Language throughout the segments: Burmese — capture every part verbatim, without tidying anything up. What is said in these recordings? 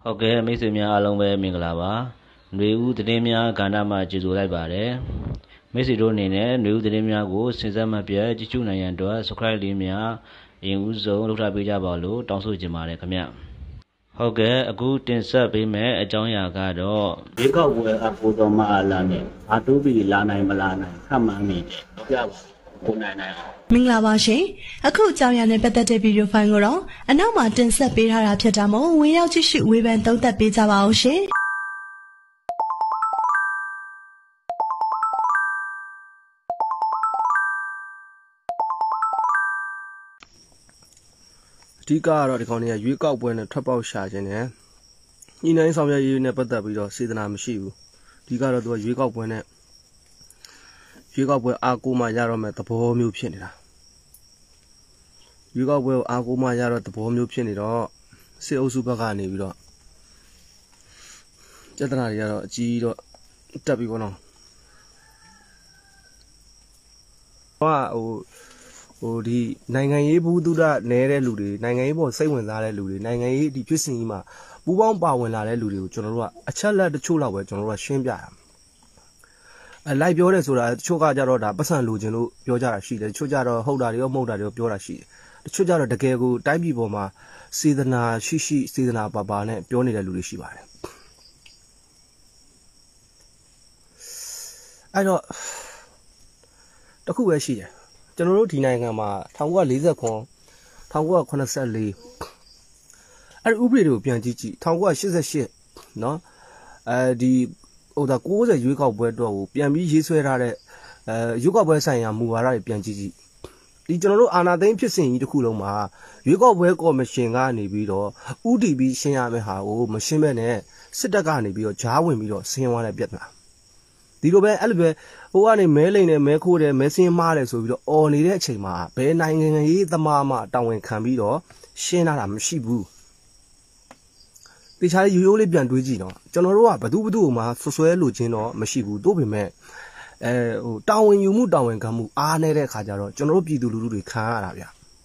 ဟုတ်ကဲ့မိတ်ဆွေများအားလုံးပဲမင်္ဂလာပါຫນွေဦးသတင်းများကဏ္ဍမှာကြိုဆိုလိုက်ပါတယ်မိတ်ဆွေတို့အနေနဲ့ຫນွေဦးသတင်းများကိုစင်စက်မပြတ်ကြည့်ရှုနိုင်ရန်အတွက် subscribe လေးများအရင်ဦးဆုံးလုပ်ထားပေးကြပါလို့တောင်းဆိုချင်ပါတယ်ခင်ဗျဟုတ်ကဲ့အခုတင်ဆက်ပေးမယ့်အကြောင်းအရာကတော့ဘေးကောက်ပွဲအပူတော်မအားလာနဲ့အာတူဘီလာနိုင်မလာနိုင်ခက်မှန်းနေတယ်တော့ပြပါကိုနိုင်နိုင်အောင်မင်္ဂလာပါရှင်အခုအကြောင်းအရာနဲ့ပတ်သက်တဲ့ဗီဒီယိုဖိုင်ကိုတော့အနောက်မှာတင်ဆက်ပေးထားတာဖြစ်တာမို့ဝင်ရောက်ကြည့်ရှုဝေဖန်သုံးသပ်ပေးကြပါအောင်ရှင်အဓိကကတော့ဒီကောင်တွေကရွေးကောက်ပွဲနဲ့ထွက်ပေါက်ရှာခြင်းနဲ့ညီနိုင်ဆောင်ရွက်ရေးနဲ့ပတ်သက်ပြီးတော့စေတနာမရှိဘူးအဓိကတော့သူကရွေးကောက်ပွဲနဲ့ရွေးကောက်ပွဲအားကိုးမှရတော့မဲ့သဘောမျိုးဖြစ်နေတာရွေးကောက်ပွဲကိုအားကိုးမှရတော့သဘောမျိုးဖြစ်နေတော့စစ်အုပ်စုဘက်ကနေပြီးတော့ကျတနာတွေကတော့အကြီးတော့တက်ပြီးပေါ့နော်ဟိုဟိုဟိုဒီနိုင်ငံရေးဘူးတုဒနေတဲ့လူတွေနိုင်ငံရေးပေါ်စိတ်ဝင်စားတဲ့လူတွေနိုင်ငံရေးဒီဖြစ်စဉ်ကြီးမှာပူးပေါင်းပါဝင်လာတဲ့လူတွေကိုကျွန်တော်တို့ကအချက်လက်တချို့လောက်ပဲကျွန်တော်တို့ကရှင်းပြတာအလိုက်ပြောတယ်ဆိုတာတချို့ကကြတော့ဒါပတ်စံလိုချင်လို့ပြောကြတာရှိတယ်တချို့ကြတော့ဟုတ်တာတွေရောမဟုတ်တာတွေရောပြောတာရှိတယ်တချို့ကြတော့တကယ်ကိုတိုင်းပြည်ပေါ်မှာစေတနာရှိရှိစေတနာပါပါနဲ့ပြောနေတဲ့လူတွေရှိပါတယ်အဲ့တော့တခုပဲရှိတယ်ကျွန်တော်တို့ဒီနိုင်ငံမှာ၁၉၄၇ ၁၉၇၄အဲ့ဥပဒေတွေကိုပြန်ကြည့်ကြည့်၁၉၈၈เนาะအဲဒီဟိုဒါ၉၀ရွေးကောက်ပွဲတော့ကိုပြန်ပြီးရေးဆွဲထားတဲ့အဲရွေးကောက်ပွဲဆိုင်ရာမူဝါဒတွေပြန်ကြည့်ကြည့်ဒီကျွန်တော်တို့အာဏာသိမ်းဖြစ်စဉ်ကြီးတစ်ခုလုံးမှာရွေးကောက်ပွဲကော်မရှင်ကနေပြီးတော့ဥတီပြီးရှင်းရမယ့်ဟာကိုမရှင်းမဲ့နဲ့စစ်တပ်ကနေပြီးတော့ဂျားဝင်ပြီးတော့ဆင်းသွားတဲ့ပြဿနာဒီလိုပဲအဲ့လိုပဲဟိုကနေမဲလိန်နဲ့မဲခိုးတယ်မဲစင်းမားတယ်ဆိုပြီးတော့អော်နေတဲ့အချိန်မှာဘယ်နိုင်ငံရေးသမားမှတာဝန်ခံပြီးတော့ရှင်းလာတာမရှိဘူးတခြားရိုးရိုးလေးပြန်တွေးကြည့်တော့ကျွန်တော်တို့ကဘသူဘသူ့မှာဆွဆွဲလို့ချင်းတော့မရှိဘူးတို့ပေမဲ့အဲဟိုတာဝန်ယူမှုတာဝန်ခံမှုအားနေတဲ့ခါကျတော့ကျွန်တော်တို့ပြည်သူလူထုတွေခံရတာဗျ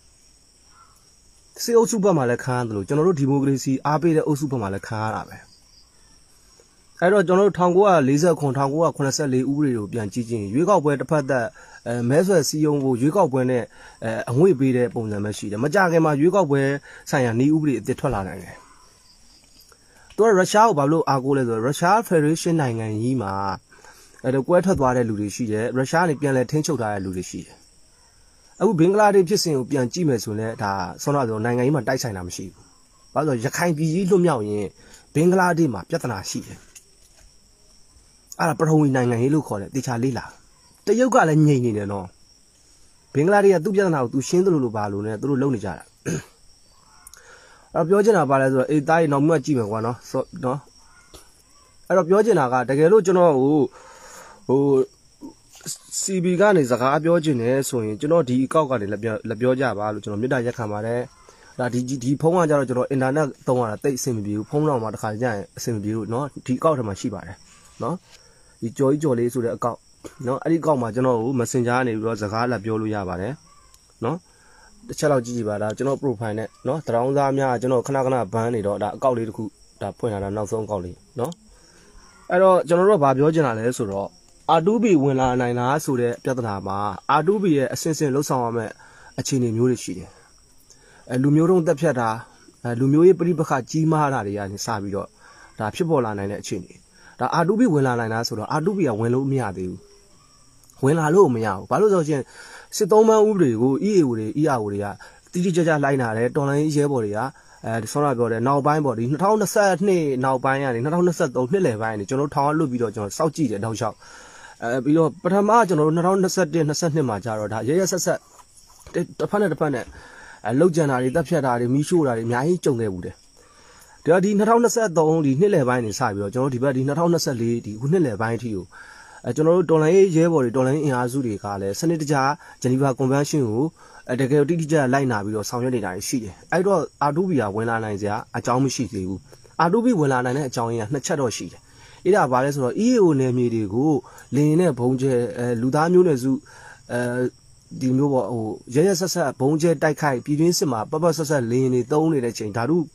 စေအုပ်စုဘက်မှာလည်းခံရတယ်လို့ကျွန်တော်တို့ဒီမိုကရေစီအားပေးတဲ့အုပ်စုဘက်မှာလည်းခံရတာပဲအဲ့တော့ကျွန်တော်တို့၁၉၄၇ ၁၉၇၄ဥပဒေကိုပြန်ကြည့်ချင်းရွေးကောက်ပွဲတစ်ဖက်သက်အဲမဲဆွယ်စည်းရုံးဖို့ရွေးကောက်ပွဲနဲ့အဲအငွေ့ပေးတဲ့ပုံစံပဲရှိတယ်မကြခင်မှာရွေးကောက်ပွဲဆိုင်ရာနေဥပဒေအသစ်ထွက်လာနိုင်တယ်သူကရုရှားကိုဘာလို့အားကိုးလဲဆိုတော့ရုရှားဖက်ဒရေးရှင်းနိုင်ငံကြီးမှာအဲတော့ကွဲထွက်သွားတဲ့လူတွေရှိတယ်ရုရှားကနေပြန်လဲထိန်းချုပ်ထားတဲ့လူတွေရှိတယ်အခုဘင်္ဂလားဒေ့ရှ်ဖြစ်စဉ်ကိုပြန်ကြည့်မယ်ဆိုရင်လည်းဒါဆောနာဆိုနိုင်ငံကြီးမှာတိုက်ဆိုင်တာမရှိဘူးဘာလို့ရခိုင်ပြည်ကြီးလွတ်မြောက်ရင်ဘင်္ဂလားဒေ့ရှ်မှာပြဿနာရှိတယ်အဲ့ဒါပထဝီနိုင်ငံရေးလို့ခေါ်တယ်တေချာလေးလာတရုတ်ကလည်းငြိမ်နေတယ်နော်ဘင်္ဂလားဒေ့ရှ်ကသူ့ပြဿနာကိုသူရှင်းသလိုလိုပါလို့ねသူတို့လုံနေကြတာအဲ့တော့ပြောချင်တာပါလဲဆိုတော့အေးသားကြီးနောက်မှကြည့်မယ်ကွာနော်နော်အဲ့တော့ပြောချင်တာကတကယ်လို့ကျွန်တော်ဟိုဟို စီ ဘီ ကနေစကားပြောချင်တယ်ဆိုရင်ကျွန်တော်ဒီအကောက်ကနေလက်ပြောလက်ပြောကြပါလို့ကျွန်တော်မေတ္တာရက်ခံပါတယ်ဒါဒီဒီဖုန်းကကြတော့ကျွန်တော်အင်တာနက်သုံးရတာတိတ်အဆင်မပြေဘူးဖုန်းတော့မှတစ်ခါကြာရင်အဆင်မပြေဘူးနော်ဒီအကောက်ထဲမှာရှိပါတယ်နော်ဒီကြော်ကြီးကြော်လေးဆိုတဲ့အကောက်နော်အဲ့ဒီအကောက်မှာကျွန်တော်ကို Messenger ကနေပြီးတော့စကားလက်ပြောလို့ရပါတယ်နော်တစ်ချက်လောက်ကြည့်ကြည့်ပါဒါကျွန်တော် profile နဲ့နော်တရောင်းသားများကျွန်တော်ခဏခဏဘန်းနေတော့ဒါအကောက်လေးတစ်ခုဒါဖွင့်လာတာနောက်ဆုံးအကောက်လေးနော်အဲ့တော့ကျွန်တော်တို့ကဘာပြောချင်တာလဲဆိုတော့အာတူဘီဝင်လာနိုင်လားဆိုတဲ့ပြဿနာမှာအာတူဘီရဲ့အစင်စင်လှုပ်ဆောင်ရမယ့်အခြေအနေမျိုးတွေရှိတယ်အဲလူမျိုးတုံးတက်ဖြတ်တာအဲလူမျိုးရေးပြိပခကြီးမားတာတွေကနေစပြီးတော့ဒါဖြစ်ပေါ်လာနိုင်တဲ့အခြေအနေဒါအာတူဘီဝင်လာနိုင်လားဆိုတော့အာတူဘီကဝင်လို့မရသေးဘူးဝင်လာလို့မရဘူးဘာလို့ဆိုတော့ချင်းစစ်သုံးပန်းဥပဒေကို အီ အေ အို တွေ အီ အာ အို တွေကတိတိကျကျလိုက်နာတယ်တော်လိုင်းရဲဘော်တွေကအဲဒီဆောနာပြောတယ်နောက်ပိုင်းပေါ့ဒီ၂၀၂၂နောက်ပိုင်းကနေ၂၀၂၃နှစ်လယ်ပိုင်းကနေကျွန်တော်ထောင်လွတ်ပြီးတော့ကျွန်တော်စောက်ကြည့်တယ်တောက်လျှောက်အဲပြီးတော့ပထမကျွန်တော်တို့၂၀၂၁ ၂၂မှာကြာတော့ဒါရရဆက်ဆက်တစ်ဖက်နဲ့တစ်ဖက်နဲ့အဲလောက်ကျန်တာတွေတက်ဖြတ်တာတွေမီးရှို့တာတွေအများကြီးကြုံခဲ့ဘူးတယ်ဒါဒီ၂၀၂၃ဒီနှစ်လယ်ပိုင်းနေစပြီးတော့ကျွန်တော်ဒီဘက်ဒီ၂၀၂၄ဒီခုနှစ်လယ်ပိုင်းအထိကိုအဲကျွန်တော်တို့တော်လိုင်းရဲဘော်တွေတော်လိုင်းအင်အားစုတွေကလည်းစနစ်တကျဂျနီဗာကွန်ဗန်းရှင်းကိုအဲတကယ်တိတိကျကျလိုက်နာပြီးတော့ဆောင်ရွက်နေတာရှိတယ်အဲ့တော့အာတူဘီကဝင်လာနိုင်စရာအကြောင်းမရှိသေးဘူးအာတူဘီဝင်လာနိုင်တဲ့အကြောင်းရင်းကနှစ်ချက်တော့ရှိတယ်အဲ့ဒါဘာလဲဆိုတော့ အီ အေ အို နယ်မြေတွေကိုလင်းနဲ့ဘုံကျဲအဲလူသားမျိုးနွယ်စုအဲဒီမျိုးပေါ့ဟိုရရဆက်ဆက်ဘုံကျဲတိုက်ခိုက်ပြည်တွင်းစစ်မှာပပဆက်ဆက်လင်းနေသုံးနေတဲ့ချိန်ဓာတု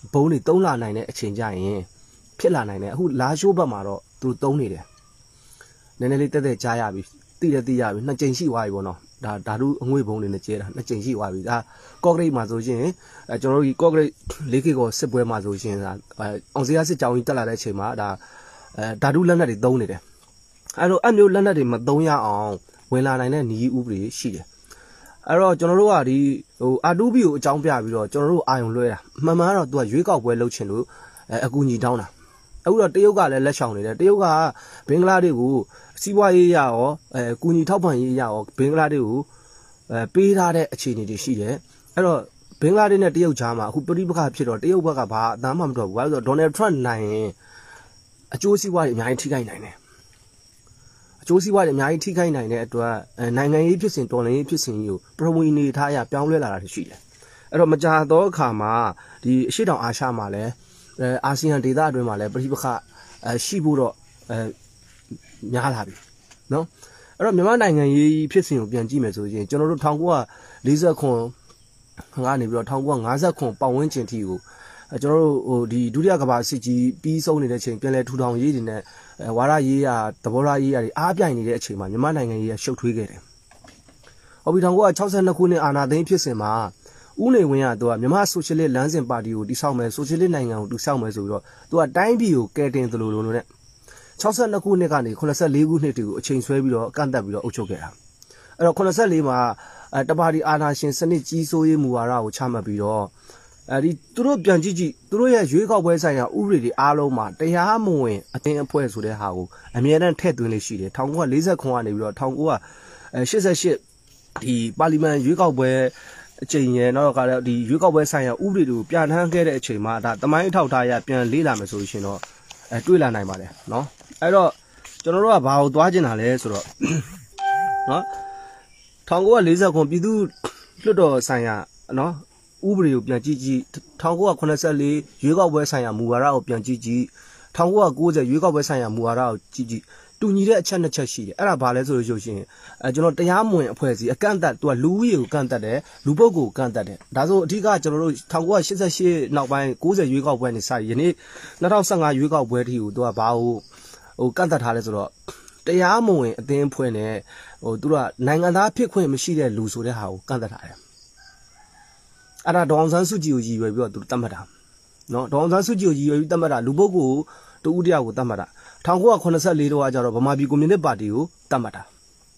ဘုံတွေသုံးလာနိုင်တဲ့အချိန်ကြရင်ဖြစ်လာနိုင်တယ်အခုလာရှိုးဘက်မှာတော့သူသုံးနေတယ်နည်းနည်းလေးတက်တက်ကြားရပြီတိတယ်တိရပြီနှစ်ကြိမ်ရှိသွားပြီပေါ့နော်ဒါဓာတုအငွေ့ဘုံတွေနဲ့ကျဲတာနှစ်ကြိမ်ရှိသွားပြီဒါကော့ဂရိတ်မှာဆိုရှင်အဲကျွန်တော်တို့ဒီကော့ဂရိတ်လေးခေတ်ကောစစ်ပွဲမှာဆိုရှင်ဒါအောင်စရာစစ်ကြောင်းကြီးတက်လာတဲ့အချိန်မှာဒါအဲဓာတုလက်နက်တွေသုံးနေတယ်အဲ့တော့အမျိုးလက်နက်တွေမသုံးရအောင်ဝင်လာနိုင်တဲ့နီးဥပဒေရှိတယ်အဲ့တော့ကျွန်တော်တို့ကဒီဟိုအာတူဘီကိုအကြောင်းပြပြီးတော့ကျွန်တော်တို့အာယုံလွှဲတာမှန်မှန်တော့သူကရွေးကောက်ပွဲလုပ်ချင်လို့အဲအကူအညီတောင်းတာအခုတော့တရုတ်ကလည်းလက်ဆောင်နေတယ်တရုတ်ကဘင်္ဂလားဒေ့ရှ်ကိုစီးပွားရေးရရောအဲကူညီထောက်ပံ့ရေးရရောဘင်္ဂလားဒေ့ရှ်ကိုအဲပေးထားတဲ့အခြေအနေတွေရှိတယ်အဲ့တော့ဘင်္ဂလားဒေ့ရှ်နဲ့တရုတ်ကြားမှာအခုပဋိပက္ခဖြစ်တော့တရုတ်ဘက်ကဘာအသားမှမတော်ဘူးဘာလို့ဆိုတော့ဒေါ်နယ်ထရန့်နိုင်ရင်အကျိုးစီးပွားတွေအများကြီးထိခိုက်နိုင်တယ်အကျိုးစီးပွားတွေအများကြီးထိခိုက်နိုင်တဲ့အတွက်နိုင်ငံရေးဖြစ်စဉ်တော်လှန်ရေးဖြစ်စဉ်ကြီးကိုပထဝီနေထားရပြောင်းလဲလာတာရှိတယ်အဲ့တော့မကြာတော့အခါမှာဒီအရှေ့တောင်အာရှမှာလည်းအဲအာဆီယံဒေသအတွင်းမှာလည်းပဋိပက္ခအဲရှိဖို့တော့အဲများလာပြီနော်အဲ့တော့မြန်မာနိုင်ငံရေးဖြစ်စဉ်ကိုပြန်ကြည့်မယ်ဆိုရင်ကျွန်တော်တို့၁၉၄၀ခွန်ကနေပြီးတော့၁၉၅၀ခွန်ပတ်ဝန်းကျင်ထိကိုအဲကျွန်တော်တို့ဟိုဒီဒုတိယကမ္ဘာစစ်ကြီးပြီးဆုံးနေတဲ့ချိန်ပြန်လဲထူထောင်ရေးတွေနဲ့ဝါရရေးရသဘောထားရေးရတွေအားပြိုင်နေတဲ့အချိန်မှာမြန်မာနိုင်ငံရေးရရှုပ်ထွေးခဲ့တယ်။ဟောပြီး၁၉၆၂ခုနှစ်အာဏာသိမ်းဖြစ်စဉ်မှာဦးနေဝင်းကသူကမြန်မာဆိုရှယ်လစ်လမ်းစဉ်ပါတီကိုတည်ဆောက်မယ်ဆိုရှယ်လစ်နိုင်ငံကိုတည်ဆောက်မယ်ဆိုပြီးတော့သူကတိုင်းပြည်ကိုကယ်တင်သလိုလိုနဲ့၆၂ခုနှစ်ကနေ၇၄ခုနှစ်တွေကိုအချိန်ဆွဲပြီးတော့ကန့်သက်ပြီးတော့အုပ်ချုပ်ခဲ့တာအဲ့တော့၇၄မှာအဲတပါတီအာဏာရှင်စနစ်ကြီးစိုးရေးမူဝါဒကိုချမှတ်ပြီးတော့အဲဒီသူတို့ပြန်ကြည့်ကြည့်သူတို့ရဲ့ရွေးကောက်ပွဲဆိုင်ရာဥပဒေတွေအားလုံးမှာတရားမဝင်အသင်းအဖွဲ့ဆိုတဲ့ဟာကိုအမြဲတမ်းထည့်သွင်းလေးရှိတယ်၁၉၄၀ခွန်ကနေပြီးတော့၁၉၈၈ဒီပါလီမန်ရွေးကောက်ပွဲအချိန်ရယ်နောက်ကလည်းဒီရွေးကောက်ပွဲဆိုင်ရာဥပဒေတွေကိုပြန်ထမ်းခဲ့တဲ့အချိန်မှာဒါတမိုင်းအထောက်ထားရပြန်လေးလာမယ်ဆိုလို့ရှိရင်တော့အဲတွေးလာနိုင်ပါတယ်เนาะအဲ့တော့ကျွန်တော်တို့ကဘာကိုသွားကျင်တာလဲဆိုတော့เนาะ၁၉၄၀ခွန်ပြည်သူ့လွှတ်တော်ဆိုင်ရာเนาะဥပဒေကိုပြန်ကြည့်ကြည့်၁၉၇၄ရွေးကောက်ပွဲဆိုင်ရာမူဝါဒကိုပြန်ကြည့်ကြည့်၁၉၉၀ရွေးကောက်ပွဲဆိုင်ရာမူဝါဒကိုကြည့်ကြည့်တူညီတဲ့အချက်နှစ်ချက်ရှိတယ်အဲ့ဒါဘာလဲဆိုလို့ရှိရင်အဲကျွန်တော်တရားမဝင်အဖွဲ့အစည်းအကန့်အသတ်သူကလူဦးရေကိုကန့်သတ်တယ်လူပုဂ္ဂိုလ်ကိုကန့်သတ်တယ်ဒါဆိုအဓိကကျွန်တော်တို့၁၉၈၈နောက်ပိုင်း၉၀ရွေးကောက်ပွဲနေစယနေ့၂၀၁၅ရွေးကောက်ပွဲထိကိုသူကဘာကိုဟိုကန့်သတ်ထားလဲဆိုတော့တရားမဝင်အသင်းအဖွဲ့နဲ့ဟိုသူကနိုင်ငံသားဖြစ်ခွင့်မရှိတဲ့လူဆိုတဲ့ဟာကိုကန့်သတ်ထားတယ်အဲ့ဒါဒေါအောင်ဆန်းစုကြည်ကိုရည်ရွယ်ပြီးတော့သူတတ်မှတ်တာနော်ဒေါအောင်ဆန်းစုကြည်ကိုရည်ရွယ်ပြီးတတ်မှတ်တာလူပုဂ္ဂိုလ်တူဦးတယောက်ကိုတတ်မှတ်တာ၁၉၇၄တော့ကကြတော့ဗမာပြည်ကွန်မြူနစ်ပါတီကိုတတ်မှတ်တာ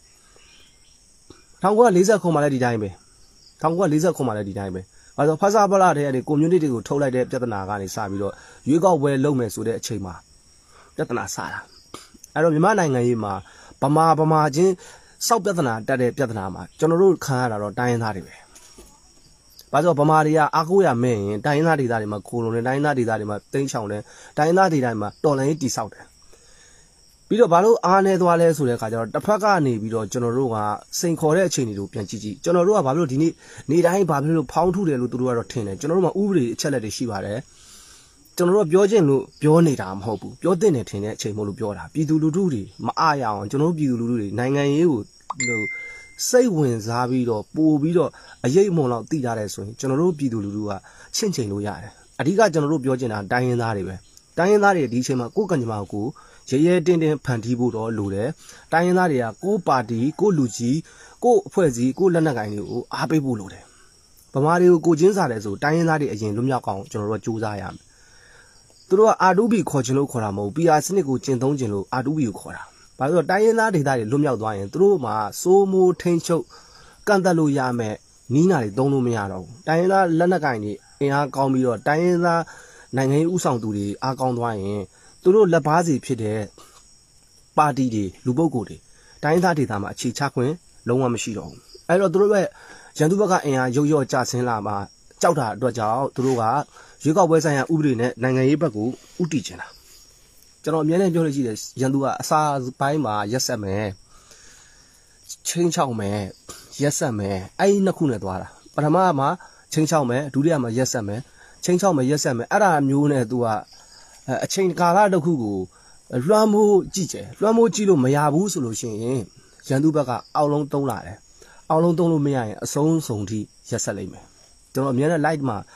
၁၉၄၀ခုမှလည်းဒီတိုင်းပဲ၁၉၄၀ခုမှလည်းဒီတိုင်းပဲအဲဆိုဖဆပလာတဲ့အဲ့ဒီကွန်မြူနစ်တွေကိုထုတ်လိုက်တဲ့ပြဿနာကနေစပြီးတော့ရွေးကောက်ပွဲလုပ်မယ်ဆိုတဲ့အချိန်မှာပြဿနာစတာအဲ့တော့မြန်မာနိုင်ငံရေးမှာဗမာဗမာချင်းစောက်ပြဿနာတက်တဲ့ပြဿနာမှာကျွန်တော်တို့ခံရတာတော့တိုင်းရင်းသားတွေပဲဘာလို့ဗမာတွေကအားကိုးရမဲ့ရင်တိုင်းရင်းသားဒေသတွေမှာကိုလုံးနဲ့တိုင်းရင်းသားဒေသတွေမှာတိန်းချောင်တယ်တိုင်းရင်းသားဒေသတွေမှာတော်လှန်ရေးတိဆောက်တယ်ပြီးတော့ဘာလို့အားနေသွားလဲဆိုတဲ့အခါကျတော့တစ်ဖက်ကနေပြီးတော့ကျွန်တော်တို့ကစိန်ခေါ်တဲ့အခြေအနေတွေကိုပြန်ကြည့်ကြည့်ကျွန်တော်တို့ကဘာလို့ဒီနေ့နေတိုင်းဘာဖြစ်လို့ဖောင်းထုတယ်လို့သူတို့ကတော့ထင်တယ်ကျွန်တော်တို့မှာဥပဒေအချက်လက်တွေရှိပါတယ်ကျွန်တော်တို့ပြောခြင်းလို့ပြောနေတာမဟုတ်ဘူးပြောတဲ့နေထင်တဲ့အချိန်မို့လို့ပြောတာပြည်သူလူထုတွေမအားရအောင်ကျွန်တော်တို့ပြည်သူလူထုတွေနိုင်ငံရေးကိုဟိုစိတ်ဝင်စားပြီးတော့ပို့ပြီးတော့အရေးအမုံလောက်တိထားတယ်ဆိုရင်ကျွန်တော်တို့ပြည်သူလူထုကချင့်ချိန်လို့ရတယ်အဓိကကျွန်တော်တို့ပြောချင်တာတိုင်းရင်းသားတွေပဲတိုင်းရင်းသားတွေဒီအချိန်မှာကိုယ်ကံကြမ္မာကိုရဲရဲတင်းတင်းဖန်တီးဖို့တော့လိုတယ်တိုင်းရင်းသားတွေကကိုယ်ပါတီကိုယ်လူကြီးကိုယ်အဖွဲ့အစည်းကိုယ်လက်နက်ကိုင်တွေကိုအားပေးဖို့လိုတယ်ဗမာတွေကိုကိုချင်းစားတယ်ဆိုတိုင်းရင်းသားတွေအရင်လွတ်မြောက်အောင်ကျွန်တော်တို့ကကြိုးစားရမယ်သူတို့ကအာတူဘီခေါ်ချင်လို့ခေါ်တာမဟုတ် ပီ အာ စနစ်ကိုကျင့်သုံးချင်လို့အာတူဘီကိုခေါ်တာဘာလို့တိုင်းရင်းသားဒေသတွေလွတ်မြောက်သွားရင်သူတို့မှာစိုးမိုးထိန်ချုပ်ကန့်သက်လို့ရမယ်နီးနာတွေသုံးလို့မရတော့ဘူးတိုင်းရင်းသားလက်နက်ကင်တွေအင်အားကောင်းပြီးတော့တိုင်းရင်းသားနိုင်ငံရေးဥဆောင်သူတွေအားကောင်းသွားရင်သူတို့လက်ပါစီဖြစ်တဲ့ပါတီတွေလူပုဂ္ဂိုလ်တွေတိုင်းရင်းသားဒေသမှာအခြေချခွင့်လုံးဝမရှိတော့ဘူးအဲ့တော့သူတို့ရဲ့ရန်သူဘက်ကအင်အားရုပ်ရော့ကျဆင်းလာမှကြောက်တာအတွက်ကြောင့်သူတို့ကရွေးကောက်ပွဲဆိုင်ရာဥပဒေနဲ့နိုင်ငံရေးဘက်ကိုဥတီချင်တာကျွန်တော်အမြဲတမ်းပြောလို့ရှိတယ်ရန်သူကအစာပိုင်းမှာရက်ဆက်မယ်ချင်းချောက်မယ်ရက်ဆက်မယ်အဲ့ဒီနှစ်ခုနဲ့သွားတာပထမမှာချင်းချောက်မယ်ဒုတိယမှာရက်ဆက်မယ်ချင်းချောက်မယ်ရက်ဆက်မယ်အဲ့ဒါမျိုးနဲ့သူကအချိန်ကာလတစ်ခုကိုလွှမ်းမိုးကြည့်ကြလွှမ်းမိုးကြည့်လို့မရဘူးဆိုလို့ရှိရင်ရန်သူဘက်ကအောက်လုံးသုံးလာတယ်အောက်လုံးသုံးလို့မရရင်အဆုံးစုံထိရက်ဆက်လိမ့်မယ်ကျွန်တော်အမြဲတမ်း light မှာ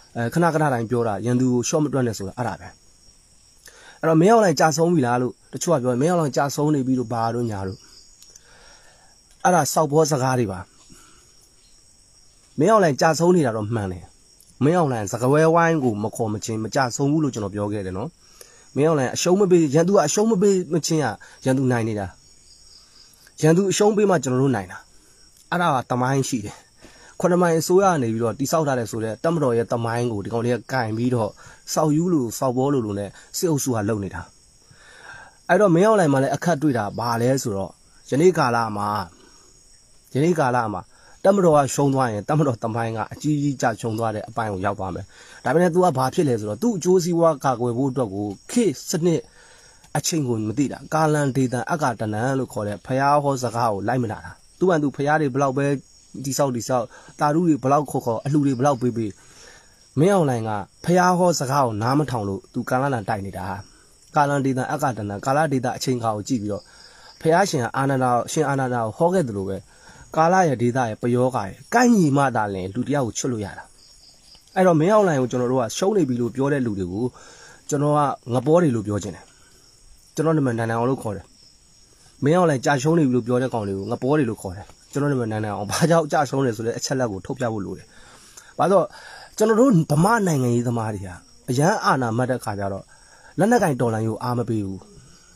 အဲခဏခဏတိုင်းပြောတာရန်သူကိုရှော့မတွက်နဲ့ဆိုတာအဲ့ဒါပဲအဲ့တော့မင်းအောင်လိုက်ကြာဆုံးပြီလားလို့တချို့ကပြောမင်းအောင်လိုက်ကြာဆုံးနေပြီလို့ဘာလို့ညာလို့အဲ့ဒါစောက်ဘောစကားတွေပါမင်းအောင်လိုက်ကြာဆုံးနေတာတော့မှန်တယ်မင်းအောင်လိုက်စကားဝဲဝိုင်းကိုမခေါ်မချင်းမကြာဆုံးဘူးလို့ကျွန်တော်ပြောခဲ့တယ်နော်မင်းအောင်လိုက်အရှုံးမပေးရန်သူကအရှုံးမပေးမချင်းကရန်သူနိုင်နေတာရန်သူအရှုံးပေးမှကျွန်တော်တို့နိုင်တာအဲ့ဒါကတမိုင်းရှိတယ်ခုနမိုင်အစိုးရနေပြီးတော့တိဆောက်ထားတယ်ဆိုတော့တမတော်ရဲ့တမိုင်းကိုဒီကောင်လေးကကင်ပြီးတော့စောက်ယူလို့စောက်ဘောလို့လို့နဲ့စစ်အုပ်စုကလုပ်နေတာအဲ့တော့မင်းအောင်လိုက်မှလည်းအခက်တွေ့တာဘာလဲဆိုတော့ယနေ့ကာလမှာယနေ့ကာလမှာတမတော်ကရှုံးသွားရင်တမတော်တမိုင်းကအကြီးကြီးကြရှုံးသွားတဲ့အပိုင်းကိုရောက်သွားမယ်ဒါပေမဲ့ तू ကဘာဖြစ်လဲဆိုတော့ तू အကျိုးစီးပွားကာကွယ်ဖို့အတွက်ကိုခေစနစ်အချိန်ကိုမသိတာကာလန်ဒေတာအက္ခတနန်လို့ခေါ်တဲ့ဖျားဟောစကားကိုလိုက်မလာတာသူ့အန်သူဖျားတွေဘလောက်ပဲဒီဆောက်ဒီဆောက်တာရုတွေဘလောက်ခေါ်ခေါ်အလှတွေဘလောက်ပေးပေးမင်းအောင်လိုင်ကဖျားဟောစကားကိုနားမထောင်လို့ तू ကာလန်တိုက်နေတာကာလန်ဒေတာအက္ခတနန်ကာလဒေတာအချိန်ခါကိုကြည့်ပြီးတော့ဖျားရှင်အာနန္ဒာရှင်အာနန္ဒာကိုဟောခဲ့တယ်လို့ပဲကာလရဲ့ဒေတာရဲ့ပယောဂါရဲ့ကိုင်းညီမသာလင်လူတယောက်ကိုချွတ်လို့ရတာအဲ့တော့မင်းအောင်လိုင်ကိုကျွန်တော်တို့ကရှုံးနေပြီလို့ပြောတဲ့လူတွေကိုကျွန်တော်ကငပေါ်တွေလို့ပြောချင်တယ်ကျွန်တော်နာမည်နန်းနန်းအောင်လို့ခေါ်တယ်မင်းအောင်လိုင်ကြာရှုံးနေပြီလို့ပြောတဲ့ကောင်တွေကိုငပေါ်တွေလို့ခေါ်တယ်ကျွန်တော်နာမည်နန်းနန်းအောင်ဘာကြောင့်ကြာရှုံးနေဆိုတဲ့အချက်လက်ကိုထုတ်ပြဖို့လိုတယ်ဘာလို့ကျွန်တော်တို့ဗမာနိုင်ငံရေးသမားတွေဟာအရန်အာဏာမတ်တဲ့ခါကျတော့လက်နက်ကင်တော်လိုင်းကိုအားမပေးဘူး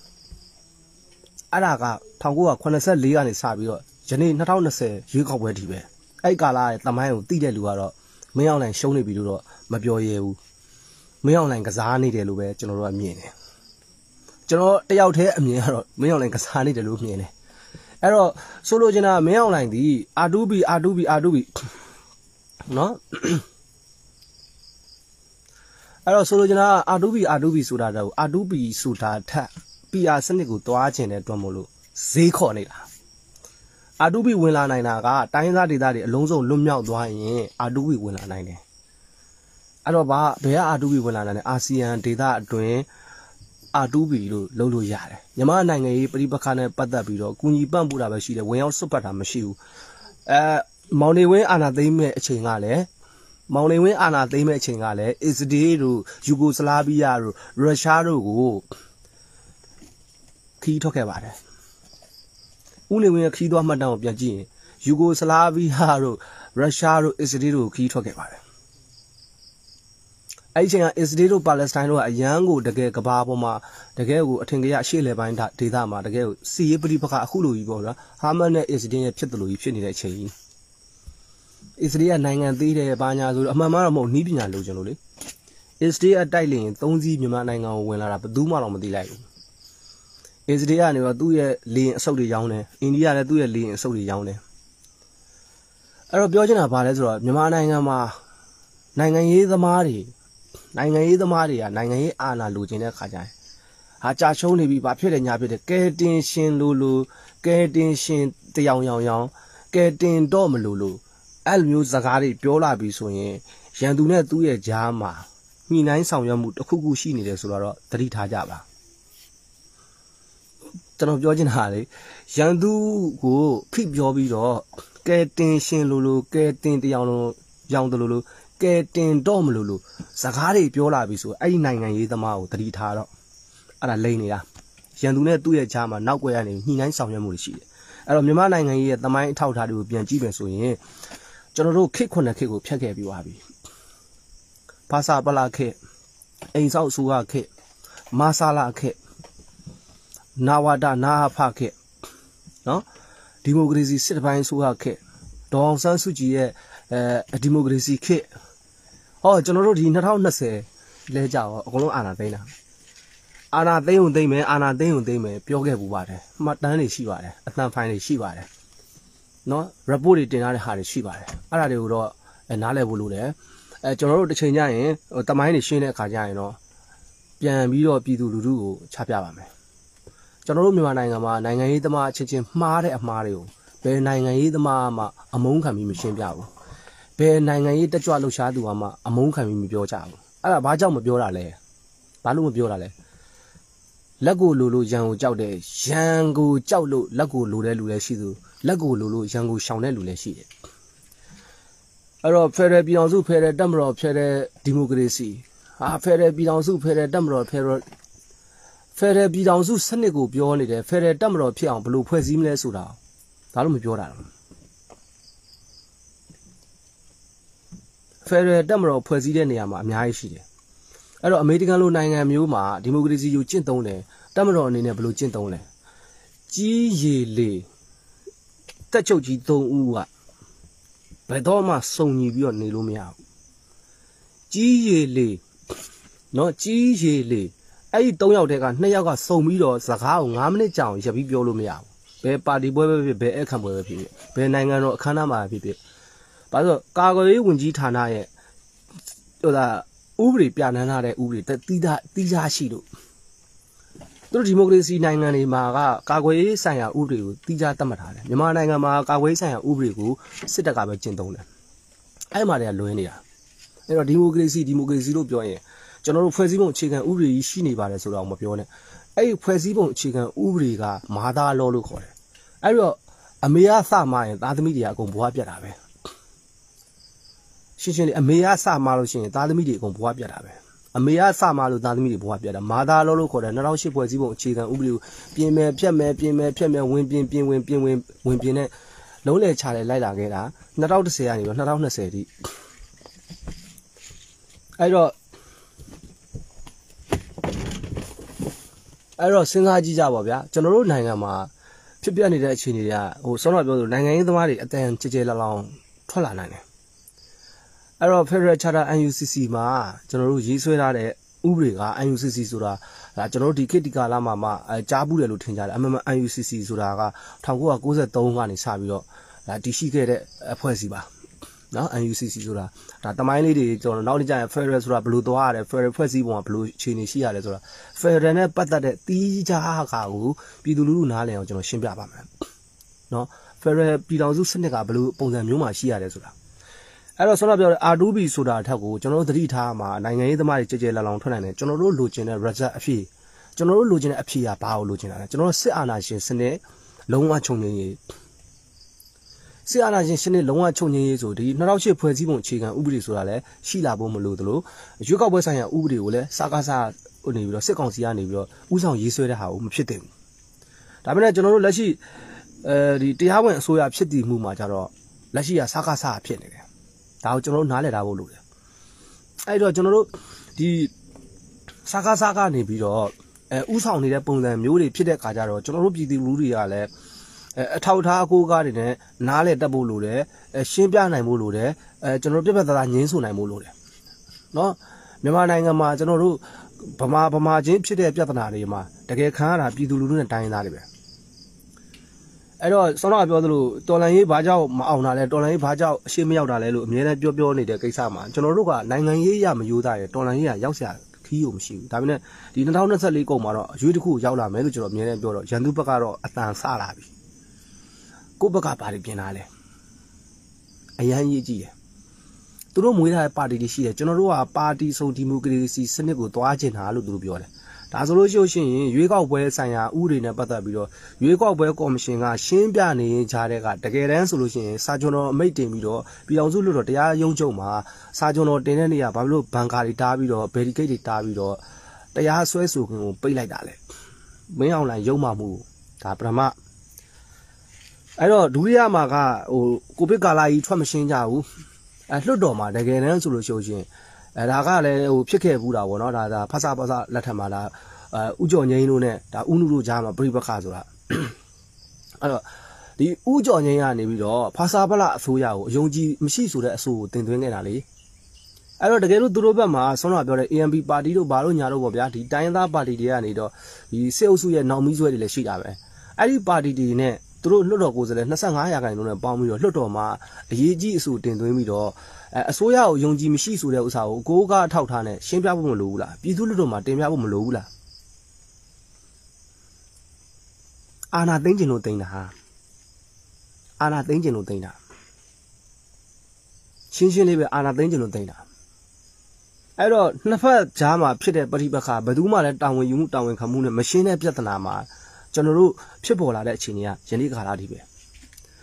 အဲ့ဒါက၁၉၇၄ကနေစပြီးတော့ယနေ့၂၀၂၀ရွေးကောက်ပွဲထိပဲအဲ့ကာလရဲ့တမိုင်းကိုသိတဲ့လူကတော့မင်းအောင်လိုင်ရှုံးနေပြီလို့တော့မပြောရဲဘူးမင်းအောင်လိုင်ကစားနေတယ်လို့ပဲကျွန်တော်တို့ကမြင်တယ်ကျွန်တော်တယောက်တည်းအမြင်ကတော့မင်းအောင်လိုင်ကစားနေတယ်လို့မြင်တယ်အဲ့တော့ဆိုလိုချင်တာမင်းအောင်လိုင်ဒီအာတူဘီအာတူဘီအာတူဘီနော်အဲ့တော့ဆိုလိုချင်တာအာတူဘီအာတူဘီဆိုတာတော့အာတူဘီဆိုတာထက်ပီအာစနစ်ကိုတွားချင်တဲ့အတွက်မို့လို့ဈေးခေါ်နေတာအာတူဘီဝင်လာနိုင်တာကတိုင်းသားဒေသတွေအလုံးစုံလွတ်မြောက်သွားရင်အာတူဘီဝင်လာနိုင်တယ်အဲ့တော့ဗာဘယ်ကအာတူဘီဝင်လာနိုင်လဲအာဆီယံဒေသအတွင်းအာတူဘီလို့လုပ်လို့ရတယ်မြန်မာနိုင်ငံရေးပြည်ပခါနဲ့ပတ်သက်ပြီးတော့ကုညီပံ့ပိုးတာပဲရှိတယ်ဝင်ရောက်စွတ်ပတ်တာမရှိဘူးအဲမောင်နေဝင်းအာဏာသိမ်းမဲ့အချိန်ကလည်းမောင်နေဝင်းအာဏာသိမ်းမဲ့အချိန်ကလည်းအစ္စဒေးတို့ယူဂိုစလာဗီးယားတို့ရုရှားတို့ကိုခီးထွက်ခဲ့ပါတယ်ဦးနေဝင်းရဲ့ခီးသွားမှတ်တမ်းကိုပြန်ကြည့်ရင်ယူဂိုစလာဗီးယားတို့ရုရှားတို့အစ္စဒေးတို့ခီးထွက်ခဲ့ပါတယ်အဲ့ဒီချိန်ကအစ္စဒေးတို့ပါလက်စတိုင်းတို့ကအရန်ကိုတကယ်ကဘာပေါ်မှာတကယ်ကိုအထင်ကြီးအရှေ့လေပိုင်းဒေသမှာတကယ်ကိုစီရေးပဋိပက္ခအခုလိုကြီးပေါ့နော်ဟာမတ်နဲ့အစ္စဒေးရဲ့ဖြစ်တယ်လို့ကြီးဖြစ်နေတဲ့အချိန်ကြီးအစ္စဒေးကနိုင်ငံသေးတယ်ဘာညာဆိုတော့အမှန်မှန်တော့မဟုတ်နီးပညာလိုချင်လို့လေအစ္စဒေးအတိုက်လျင်သုံးစီးမြန်မာနိုင်ငံကိုဝင်လာတာဘယ်သူမှတော့မသိလိုက်ဘူးအစ္စဒေးကနေတော့သူ့ရဲ့လေရင်အဆုပ်တွေရောင်းတယ်အိန္ဒိယလည်းသူ့ရဲ့လေရင်အဆုပ်တွေရောင်းတယ်အဲ့တော့ပြောချင်တာဘာလဲဆိုတော့မြန်မာနိုင်ငံမှာနိုင်ငံရေးသမားတွေနိုင်ငံရေးသမားတွေကနိုင်ငံရေးအာဏာလိုချင်တဲ့ခါကျရင်ဟာကြာရှုံးနေပြီဘာဖြစ်လဲညာဖြစ်တယ်ကဲတင်ရှင်လိုလိုကဲတင်ရှင်တယောင်ယောင်ယောင်ကဲတင်တော့မလိုလိုအဲ့လိုမျိုးစကားတွေပြောလာပြီဆိုရင်ရန်သူနဲ့သူ့ရဲ့ကြားမှာညှိနှိုင်းဆောင်ရွက်မှုတစ်ခုခုရှိနေတယ်ဆိုတော့သတိထားကြပါကျွန်တော်ပြောချင်တာလေရန်သူကိုဖိပြောပြီးတော့ကဲတင်ရှင်လိုလိုကဲတင်တယောင်လုံးရောင်တလိုလိုကဲတင်တော့မလို့လို့စကားတွေပြောလာပြီဆိုအဲ့ဒီနိုင်ငံရေးသမားကိုတတိထားတော့အဲ့ဒါလိမ့်နေတာရန်သူနဲ့သူ့ရဲ့ကြားမှာနောက်ွယ်ကနေညှိနှိုင်းဆောင်ရွက်မှုတွေရှိတယ်အဲ့တော့မြန်မာနိုင်ငံရေးရဲ့သမိုင်းအထောက်အထားတွေကိုပြန်ကြည့်မယ်ဆိုရင်ကျွန်တော်တို့ခေတ်ခုနှစ်ခေတ်ကိုဖျက်ခဲ့ပြီးသွားပြီဘာသာပလာခေတ်အိမ်ဆောက်စုကခေတ်မာဆာလာခေတ်နာဝဒနာဖခေတ်နော်ဒီမိုကရေစီစစ်ပိုင်းစုကခေတ်ဒေါအောင်ဆန်းစုကြည်ရဲ့အဲဒီမိုကရေစီခေတ်ဟောကျွန်တော်တို့ဒီ၂၀၂၀လဲကြတော့အကုန်လုံးအာဏာသိမ်းတာအာဏာသိမ်းုံသိမ်းမယ်အာဏာသိမ်းုံသိမ်းမယ်ပြောခဲ့ပူပါတယ်မှတ်တမ်းတွေရှိပါတယ်အသံဖိုင်တွေရှိပါတယ်နော် report တွေတင်ထားတဲ့ဟာတွေရှိပါတယ်အဲ့ဒါတွေကိုတော့နားလည်ဖို့လိုတယ်အဲကျွန်တော်တို့တစ်ချိန်ကျရင်ဟိုတမိုင်းတွေရှင်းတဲ့အခါကျရင်တော့ပြန်ပြီးတော့ပြည်သူလူထုကိုချပြပါမယ်ကျွန်တော်တို့မြန်မာနိုင်ငံမှာနိုင်ငံရေးသမားအချင်းချင်းမှားတဲ့အမှားတွေကိုဘယ်နိုင်ငံရေးသမားမှအမုန်းခံပြီးမရှင်းပြဘူးဘယ်နိုင်ငံရေးတက်ကြွလှုပ်ရှားသူမှအမုန်းခံပြီးမပြောကြဘူးအဲ့ဒါဘာကြောင့်မပြောတာလဲဘာလို့မပြောတာလဲလက်ကိုလိုလိုရန်ကိုကြောက်တယ်ရန်ကိုကြောက်လို့လက်ကိုလိုတဲ့လူလည်းရှိသူလက်ကိုလိုလို့ရန်ကိုရှောင်တဲ့လူလည်းရှိတယ်အဲ့တော့ဖက်ဒရယ်ပြည်အောင်စုဖက်ဒရယ်တပ်မတော်ဖက်ဒရယ်ဒီမိုကရေစီဟာဖက်ဒရယ်ပြည်အောင်စုဖက်ဒရယ်တပ်မတော်ဖက်ဒရယ်ဖက်ဒရယ်ပြည်အောင်စုစနစ်ကိုပြောနေတယ်ဖက်ဒရယ်တပ်မတော်ဖြစ်အောင်ဘယ်လိုဖွဲ့စည်းမလဲဆိုတာဒါလို့မပြောတာဖက်ဒရယ်တပ်မတော်ဖွဲ့စည်းတဲ့နေရာမှာအများကြီးရှိတယ်အဲ့တော့အမေရိကန်လိုနိုင်ငံမျိုးမှာဒီမိုကရေစီကိုကျင့်သုံးတယ်တပ်မတော်အနေနဲ့ဘယ်လိုကျင့်သုံးလဲကြီးရည်လေတက်ချုပ်ကြီးသုံးဦးကဘယ်တော့မှစုံညီပြီးတော့နေလို့မရဘူးကြီးရည်လေနော်ကြီးရည်လေအဲ့ဒီသုံးယောက်တည်းကနှစ်ယောက်ကစုံပြီးတော့စကားကို၅မိနစ်ကြာအောင်ရပ်ပြီးပြောလို့မရဘူးဘယ်ပါတီပွဲပဲဖြစ်ဘယ်အခမ်းပွဲပဲဖြစ်ဖြစ်ဘယ်နိုင်ငံတော်အခမ်းအနားမှာဖြစ်ဖြစ်ဘာလို့ကာကွယ်ရေးဝန်ကြီးဌာနရဲ့ဟိုဒါဥပဒေပြဋ္ဌာန်းထားတဲ့ဥပဒေတီးသားတီးသားရှိလို့သူတို့ဒီမိုကရေစီနိုင်ငံတွေမှာကကာကွယ်ရေးဆိုင်ရာဥပဒေကိုတီးခြားသတ်မှတ်ထားတယ်မြန်မာနိုင်ငံမှာကာကွယ်ရေးဆိုင်ရာဥပဒေကိုစစ်တပ်ကပဲကျင့်သုံးတယ်အဲ့မှာတည်းကလွဲနေတာအဲ့တော့ဒီမိုကရေစီဒီမိုကရေစီလို့ပြောရင်ကျွန်တော်တို့ဖွဲ့စည်းပုံအခြေခံဥပဒေကြီးရှိနေပါတယ်ဆိုတော့မပြောနဲ့အဲ့ဒီဖွဲ့စည်းပုံအခြေခံဥပဒေကမာသားလောလို့ခေါ်တယ်အဲ့တော့အမေကစမရင်သားသမီးတွေကအကုန်ဘွားပြတ်တာပဲရှင်းရှင်းလေးအမေကစမလို့ရှိရင်သားသမီးတွေအကုန်ဘွားပြတ်တာပဲအမေကစမလို့သားသမီးတွေဘွားပြတ်တာမာသားလောလို့ခေါ်တယ်၂၀၀၈ဖွဲ့စည်းပုံအခြေခံဥပဒေကိုပြင်မယ်ဖြတ်မယ်ပြင်မယ်ဖြတ်မယ်ဝင်ပြင်ပြင်ဝင်ပြင်ဝင်ဝင်ပြင်နဲ့လုံးလေချတယ်လိုက်လာခဲ့တာ၂၀၁၀ကနေတော့၂၀၂၀ထိအဲ့တော့အဲ့တော့စဉ်းစားကြည့်ကြပါဗျာကျွန်တော်တို့နိုင်ငံမှာဖြစ်ပျက်နေတဲ့အခြေအနေတွေကဟိုဆောင်းတော့ပြောလို့နိုင်ငံရေးသမားတွေအတန်ကြဲကြဲလောင်လောင်ထွက်လာနိုင်တယ်အဲ့တော့ Federal Charter အန် ယူ စီ စီ မှာကျွန်တော်တို့ရေးဆွဲထားတဲ့ဥပဒေက အန် ယူ စီ စီ ဆိုတာဒါကျွန်တော်တို့ဒီခေတ်ဒီကာလမှာမှအဲကြားဘူးတယ်လို့ထင်ကြတယ်အမှန်မှန် အန် ယူ စီ စီ ဆိုတာက၁၉၉၃ကနေစပြီးတော့ဒါတည်ရှိခဲ့တဲ့အဖွဲ့အစည်းပါနော် အန် ယူ စီ စီ ဆိုတာဒါတမိုင်းလေးတွေကျွန်တော်နောက်နေ့ကျရင် Federal ဆိုတာဘယ်လိုသွားရလဲ Federal ဖွဲ့စည်းပုံကဘယ်လိုအခြေအနေရှိရလဲဆိုတာ Federal နဲ့ပတ်သက်တဲ့တီးခြားဟာကိုပြည်သူလူထုနားလည်အောင်ကျွန်တော်ရှင်းပြပါမယ်နော် Federal ပြည်ထောင်စုစနစ်ကဘယ်လိုပုံစံမျိုးမှာရှိရလဲဆိုတာအဲ့တော့ဆောတော့ပြောတဲ့ အာ တူ ဘီ ဆိုတာအထက်ကိုကျွန်တော်တို့သတိထားမှာနိုင်ငံရေးသမားတွေကြဲကြဲလောင်လောင်ထွက်နိုင်တယ်ကျွန်တော်တို့လိုချင်တဲ့ result အဖြစ်ကျွန်တော်တို့လိုချင်တဲ့အဖြစ်ကဘာကိုလိုချင်တာလဲကျွန်တော်တို့စစ်အာဏာရှင်စနစ်လုံးဝချုပ်ငြိမ်းရေးစစ်အာဏာရှင်စနစ်လုံးဝချုပ်ငြိမ်းရေးဆိုဒီ၂၀၀၈ဖွဲ့စည်းပုံအခြေခံဥပဒေဆိုတာလည်းရှိလာဖို့မလိုသလိုရွေးကောက်ပွဲဆိုင်ရာဥပဒေကိုလည်းစကားစားနေပြီးတော့စစ်ကောင်စီကနေပြီးတော့ဥဆောင်ရေးဆွဲတဲ့ဟာကိုမဖြစ်သင့်ဘူးဒါပေမဲ့ကျွန်တော်တို့လက်ရှိအဲဒီတရားဝင်အစိုးရဖြစ်တည်မှုမှာကြတော့လက်ရှိကစကားစားဖြစ်နေတယ်ဒါကိုကျွန်တော်တို့နားလည်ထားဖို့လိုတယ်အဲ့တော့ကျွန်တော်တို့ဒီစကားစားကနေပြီးတော့အဲဥဆောင်နေတဲ့ပုံစံမျိုးတွေဖြစ်တဲ့ခါကျတော့ကျွန်တော်တို့ပြည်သူလူထုတွေကလည်းအဲအထောက်ထားအကိုးကားတွေနဲ့နားလည်တတ်ဖို့လိုတယ်အဲရှင်းပြနိုင်ဖို့လိုတယ်အဲကျွန်တော်တို့ပြပြသားသားငင်းဆိုနိုင်ဖို့လိုတယ်နော်မြန်မာနိုင်ငံမှာကျွန်တော်တို့ဗမာဗမာချင်းဖြစ်တဲ့ပြဿနာတွေမှာတကယ်ခံရတာပြည်သူလူထုနဲ့တိုင်းရင်းသားတွေပဲအဲ့တော့ဆောင်းတော့ပြောသလိုတော်လန်ရေးဘာကြောင့်မအောင်တာလဲတော်လန်ရေးဘာကြောင့်အရှိမရောက်တာလဲလို့အများနဲ့ပြောပြောနေတဲ့ကိစ္စမှာကျွန်တော်တို့ကနိုင်ငံရေးရမယိုးသားရတော်လန်ရေးရရောက်စရာခီးကိုမရှိဘူးဒါပေမဲ့ဒီ၂၀၂၄ကုန်မှာတော့အရွေးတစ်ခုရောက်လာမယ်လို့ကျွန်တော်အများနဲ့ပြောတော့ရန်သူဘက်ကတော့အတန်ဆလာပြီကိုယ့်ဘက်ကပါတီပြင်လာလဲအရန်ရေးကြည့်တယ်သူတို့မွေးထားတဲ့ပါတီတွေရှိတယ်ကျွန်တော်တို့ကပါတီစုံဒီမိုကရေစီစနစ်ကိုသွားကျင်တာလို့သူတို့ပြောတယ်ဒါဆိုလို့ရှိရင်ရွေးကောက်ပွဲဆိုင်ရာဥပဒေနဲ့ပတ်သက်ပြီးတော့ရွေးကောက်ပွဲကော်မရှင်ကရှင်းပြနေရင်ကြားတဲ့ကတကယ်တမ်းဆိုလို့ရှိရင်စာချုပ်တော်အမိတ်တင်ပြီးတော့ပြည်အောင်စုလွှတ်တော်တရားရုံးချုပ်မှာစာချုပ်တော်တင်တဲ့နေရာဘာလို့ဘန်ကာတွေတားပြီးတော့ဘယ်ဒီဂိတ်တွေတားပြီးတော့တရားစွဲဆိုခွင့်ကိုပိတ်လိုက်တာလဲမင်းအောင်လိုင်ရုံမှမှုဒါပထမအဲ့တော့ဒုတိယမှာကဟိုကိုဗစ်ကာလကြီးထွက်မရှင်းကြဘူးအဲလွှတ်တော်မှာတကယ်တမ်းဆိုလို့ရှိရင်အဲဒါကလည်းဟိုဖြစ်ခဲ့ဘူးတာဗောနော်ဒါဒါဖဆဖဆလက်ထက်မှာဒါအဲဥကြော်ငိမ့်တို့နဲ့ဒါဥနုတို့ကြားမှာပြိပခါဆိုတာအဲ့တော့ဒီဥကြော်ငိမ့်ကနေပြီးတော့ဖဆဖလအစိုးရကိုအယုံကြည်မရှိဆိုတဲ့အဆိုကိုတင်သွင်းခဲ့တာလေအဲ့တော့တကယ်လို့သူတို့ဘက်မှာဆောင်းတော့ပြောတဲ့ အေ အမ် ပီ ပါတီတို့ဘာလို့ညာတော့ဗောဗျာဒီတိုင်းရင်းသားပါတီတွေကနေတော့ဒီစစ်အုပ်စုရဲ့နောက်မီးဆွဲတွေလည်းရှိတာပဲအဲ့ဒီပါတီတွေနဲ့သူတို့လွှတ်တော်ကိုယ်စားလှယ်၂၅ရာခိုင်နှုန်းနဲ့ပေါင်းပြီးတော့လွှတ်တော်မှာအရေးကြီးအဆိုတင်သွင်းပြီးတော့အဲအစိုးရကိုယုံကြည်မရှိဆိုတဲ့ဥစ္စာကိုကိုးကားအထောက်ထားနဲ့ရှင်းပြဖို့မလိုဘူးလားပြည်သူ့လွှတ်တော်မှာတင်ပြဖို့မလိုဘူးလားအာဏာသိမ်းကျင်လို့သိမ်းတာဟာအာဏာသိမ်းကျင်လို့သိမ်းတာရှင်းရှင်းလေးပဲအာဏာသိမ်းကျင်လို့သိမ်းတာအဲ့တော့နှစ်ဖက်ကြားမှာဖြစ်တဲ့ပဋိပက္ခဘယ်သူမှလည်းတာဝန်ယူမှုတာဝန်ခံမှုနဲ့မရှင်းတဲ့ပြဿနာမှာကျွန်တော်တို့ဖြစ်ပေါ်လာတဲ့အခြေအနေကယနေ့ကာလအထိပဲ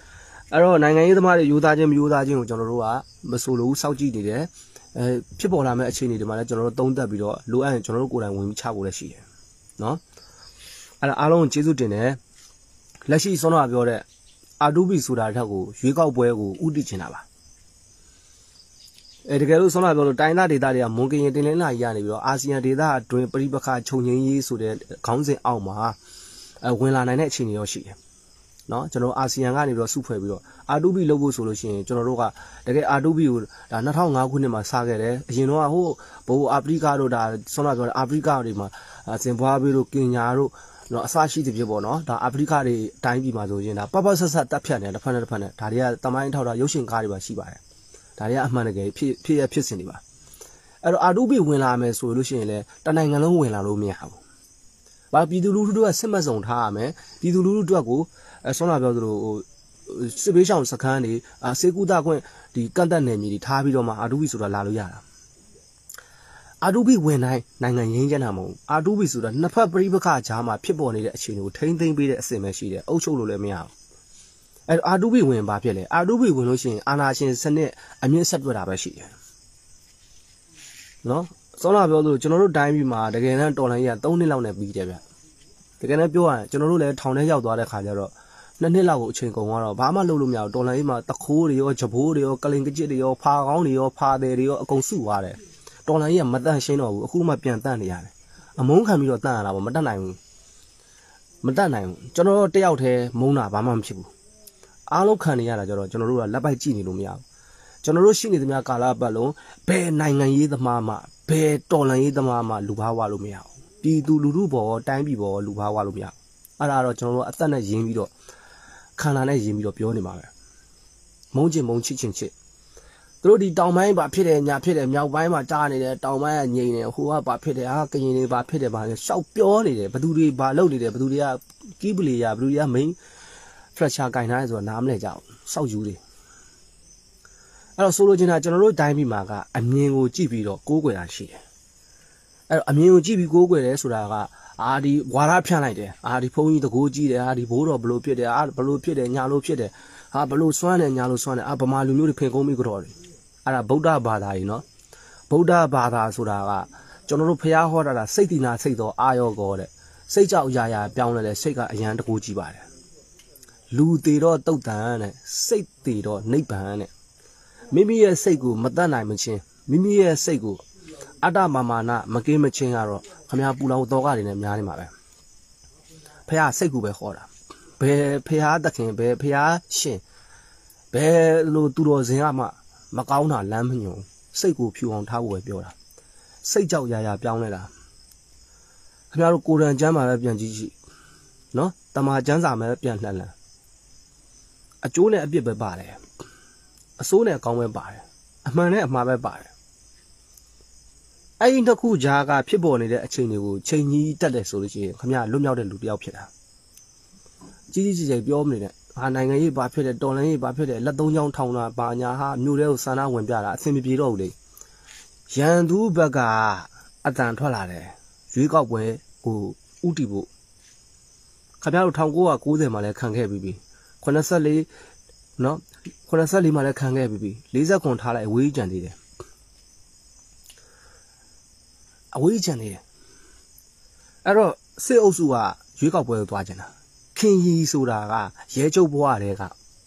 အဲ့တော့နိုင်ငံရေးသမားတွေယူသားချင်းမယူသားချင်းကိုကျွန်တော်တို့ကမဆိုလို့စောက်ကြည့်နေတယ်အဲဖြစ်ပေါ်လာမဲ့အခြေအနေတွေမှာလည်းကျွန်တော်တို့သုံးသပ်ပြီးတော့လိုအပ်ရင်ကျွန်တော်တို့ကိုယ်တိုင်ဝင်ပြီးချဖို့လည်းရှိတယ်နော်အဲ့ဒါအားလုံးကျေးဇူးတင်တယ်လက်ရှိဆုံးတော့ပြောတဲ့အာတူဘီဆိုတာတစ်ခါကိုရွေးကောက်ပွဲကိုဥတည်ချင်တာပါအဲတကယ်လို့ဆုံးတော့ပြောလို့တိုင်းသားဒေသတွေကမွန်ကရင်တင်လင်းလာကြီးကနေပြီးတော့အာဆီယံဒေသအတွင်းပြိပခါခြုံငင်းရေးဆိုတဲ့ခေါင်းစဉ်အောက်မှာအဲဝင်လာနိုင်တဲ့အခြေအနေရောရှိတယ်နော်ကျွန်တော်အာဆီယံကနေပြီးတော့စုဖွဲ့ပြီးတော့အာတူဘီလုပ်ဖို့ဆိုလို့ရှိရင်ကျွန်တော်တို့ကတကယ်အာတူဘီကိုဒါနှစ်ထောင်ငါခုနှစ်မှာစခဲ့တယ်အရင်တော့ဟိုဘိုးအာဖရိကတို့ဒါဆုံးတော့ပြောတဲ့အာဖရိကတွေမှာဇင်ဘာဘွေတို့ကင်ညာတို့နော်အစရှိတဲ့ဖြစ်ပေါ့နော်ဒါအာဖရိကတွေအတိုင်းပြည်မှာဆိုရင်ဒါပပဆက်ဆက်တက်ဖြတ်နေတစ်ဖက်နဲ့တစ်ဖက်နဲ့ဒါတွေကတမိုင်းထောက်တာရုပ်ရှင်ကားတွေပါရှိပါတယ်ဒါတွေကအမှန်တကယ်ဖြစ်ဖြစ်ရဖြစ်စင်နေပါအဲ့တော့အာတူဘီဝင်လာမယ်ဆိုလို့ရှိရင်လည်းတနိုင်ငံလုံးဝင်လာလို့မရဘူးဘာပြည်သူလူထုတို့ကစစ်မှတ်စုံထားရမယ်ပြည်သူလူထုတို့ကိုအဲဆုံးလာပြောသလိုဟိုစစ်ဘေးရှောင်စခန်းတွေအာစေကူတာခွင့်ဒီကန့်တက်နယ်မြေတွေထားပြီးတော့မှအာတူဘီဆိုတာလာလို့ရတာအာတူဘီဝင်တိုင်းနိုင်ငံရင်းချမ်းတာမဟုတ်အာတူဘီဆိုတာနှစ်ဖက်ပြိပခါကြားမှာဖြစ်ပေါ်နေတဲ့အခြေအနေကိုထိမ့်သိမ်းပေးတဲ့အဆင့်ပဲရှိတယ်အုပ်ချုပ်လို့လည်းမရဘူးအဲအာတူဘီဝင်ပါဖြစ်လေအာတူဘီဝင်လို့ရှိရင်အာနာရှင်စနစ်အမြင့်ဆက်တွက်တာပဲရှိတယ်နော်ဆုံးလာပြောသလိုကျွန်တော်တို့တိုင်းပြည်မှာတကယ်တမ်းတော်လိုင်းကြီးကသုံးနှစ်လောက်နဲ့ပြီးတယ်ဗျတကယ်လည်းပြောရရင်ကျွန်တော်တို့လည်းထောင်ထဲရောက်သွားတဲ့ခါကျတော့နှစ်နှစ်လောက်ကိုအချိန်ကုန်သွားတော့ဘာမှလုပ်လို့မရဘူးတော်လိုင်းကြီးမှာတခိုးတွေရောဂျဘိုးတွေရောကလင်ကကြစ်တွေရောဖာကောင်းတွေရောဖာတယ်တွေရောအကုန်စုသွားတယ်တော်လိုင်းကြီးကမတန့်ရှင်းတော့ဘူးအခုမှပြန်တန့်နေရတယ်အမုန်းခံပြီးတော့တန့်ရတာပေါ့မတတ်နိုင်ဘူးမတတ်နိုင်ဘူးကျွန်တော်တို့တယောက်တည်းမုန်းတာဘာမှမဖြစ်ဘူးအားလုံးခံနေရတာကြတော့ကျွန်တော်တို့ကလက်ပိုက်ကြည့်နေလို့မရဘူးကျွန်တော်တို့ရှိနေသမျှကာလပတ်လုံးဘယ်နိုင်ငံရေးသမားမှဘယ်တော်လိုင်းရေးသမားမှလူဘာဝလို့မရဘူးပြည်သူလူထုပေါ်တိုင်းပြည်ပေါ်လူဘာဝလို့မရဘူးအဲ့ဒါတော့ကျွန်တော်တို့အသက်နဲ့ရင်းပြီးတော့ခန္ဓာနဲ့ရင်းပြီးတော့ပြောနေမှာပဲမုန်းချင်မုန်းချစ်ချင်ချစ်သူတို့ဒီတောင်ပိုင်းပါဖြစ်တယ်ညာဖြစ်တယ်မြောက်ပိုင်းမှာကြားနေတယ်တောင်ပိုင်းကငြိမ်နေဟိုကပါဖြစ်တယ်ဟာကရင်တွေပါဖြစ်တယ်ပါလေရှောက်ပြောနေတယ်ဘသူတွေပါလုပ်နေတယ်ဘသူတွေကကီးပလီယာဘသူတွေက main fletcher ကင်ထားတယ်ဆိုတာနားမလဲကြအောင်စောက်ယူတယ်အဲ့တော့ဆိုလိုချင်တာကျွန်တော်တို့တိုင်းပြည်မှာကအမြင်ကိုကြည့်ပြီးတော့ကိုးကွယ်တာရှိတယ်အဲ့တော့အမြင်ကိုကြည့်ပြီးကိုးကွယ်တယ်ဆိုတာကအာဒီဝါရဖြန့်လိုက်တယ်အာဒီဖုန်းကြီးတကိုးကြီးတယ်အာဒီဘိုးတော်ဘလို့ဖြစ်တယ်အာဘလို့ဖြစ်တယ်ညာလို့ဖြစ်တယ်ဟာဘလို့စွမ်းတယ်ညာလို့စွမ်းတယ်အာဗမာလူမျိုးတွေဖင်ကုန်းပြီးကြော်တယ်အဲ့ဒါဗုဒ္ဓဘာသာကြီးနော်ဗုဒ္ဓဘာသာဆိုတာကကျွန်တော်တို့ဖះဟောတာစိတ်တိနာစိတ်တော်အာရောကောတဲ့စိတ်ကြောက်ရာရာပြောင်းလဲလဲစိတ်ကအရန်တကိုးကြီးပါတယ်လူသေးတော့တုတ်တန်တဲ့စိတ်သေးတော့နိဗ္ဗာန်တဲ့မိမိရဲ့စိတ်ကိုမတတ်နိုင်မချင်းမိမိရဲ့စိတ်ကိုအတ္တမာမာနမကင်းမချင်းကတော့ခမရပူလောင်တော့ကတွေနဲ့များနေမှာပဲဖះစိတ်ကိုပဲခေါ်တာဘယ်ဖះသခင်ဘယ်ဖះရှင်ဘယ်လိုသူတော်စင်ကမှမကောင်းတာလမ်းမညွန်စိတ်ကိုဖြူအောင်ထားဖို့ပဲပြောတာစိတ်ကြောက်ရာရာပြောင်းလဲတာခင်ဗျားတို့ကိုယ်တန်ကျမ်းမှာလည်းပြန်ကြည့်ကြည့်နော်တမာကျမ်းစာမှာလည်းပြန်လှန်လှန်အကျိုးနဲ့အပြစ်ပဲပါတယ်အဆိုးနဲ့အကောင်းပဲပါတယ်အမှန်နဲ့အမှားပဲပါတယ်အဲ့ဒီတစ်ခုကြားကဖြစ်ပေါ်နေတဲ့အချိန်တွေကိုချိန်ကြီးတက်တယ်ဆိုလို့ရှိရင်ခင်ဗျားလွတ်မြောက်တဲ့လူတစ်ယောက်ဖြစ်တာကြီးကြီးကြီးကြီးပြောမနေနဲ့ဟာနိုင်ငံရေးဘာဖြစ်တယ်တော်လှန်ရေးဘာဖြစ်တယ်လက်သုံးချောင်းထောင်တာဘာညာဟာမြို့ထဲကိုစန္ဒဝင်ပြတာအဆင်မပြေတော့ဘူးလေရန်သူဘက်ကအတန်ထွက်လာတယ်ရွေးကောက်ပွဲကိုဥတီဖို့ခင်ဗျားတို့၁၉၉၀မှာလည်းခံခဲ့ပြီးပြီ၈၄နော်၈၄မှာလည်းခံခဲ့ပြီးပြီ၄၇ထားလိုက်အဝေးကြံသေးတယ်အဝေးကြံနေတယ်အဲ့တော့စစ်အုပ်စုကရွေးကောက်ပွဲကိုသွားကြတာခင်ရီဆိုတာကရဲချုပ်ဘွားတွေက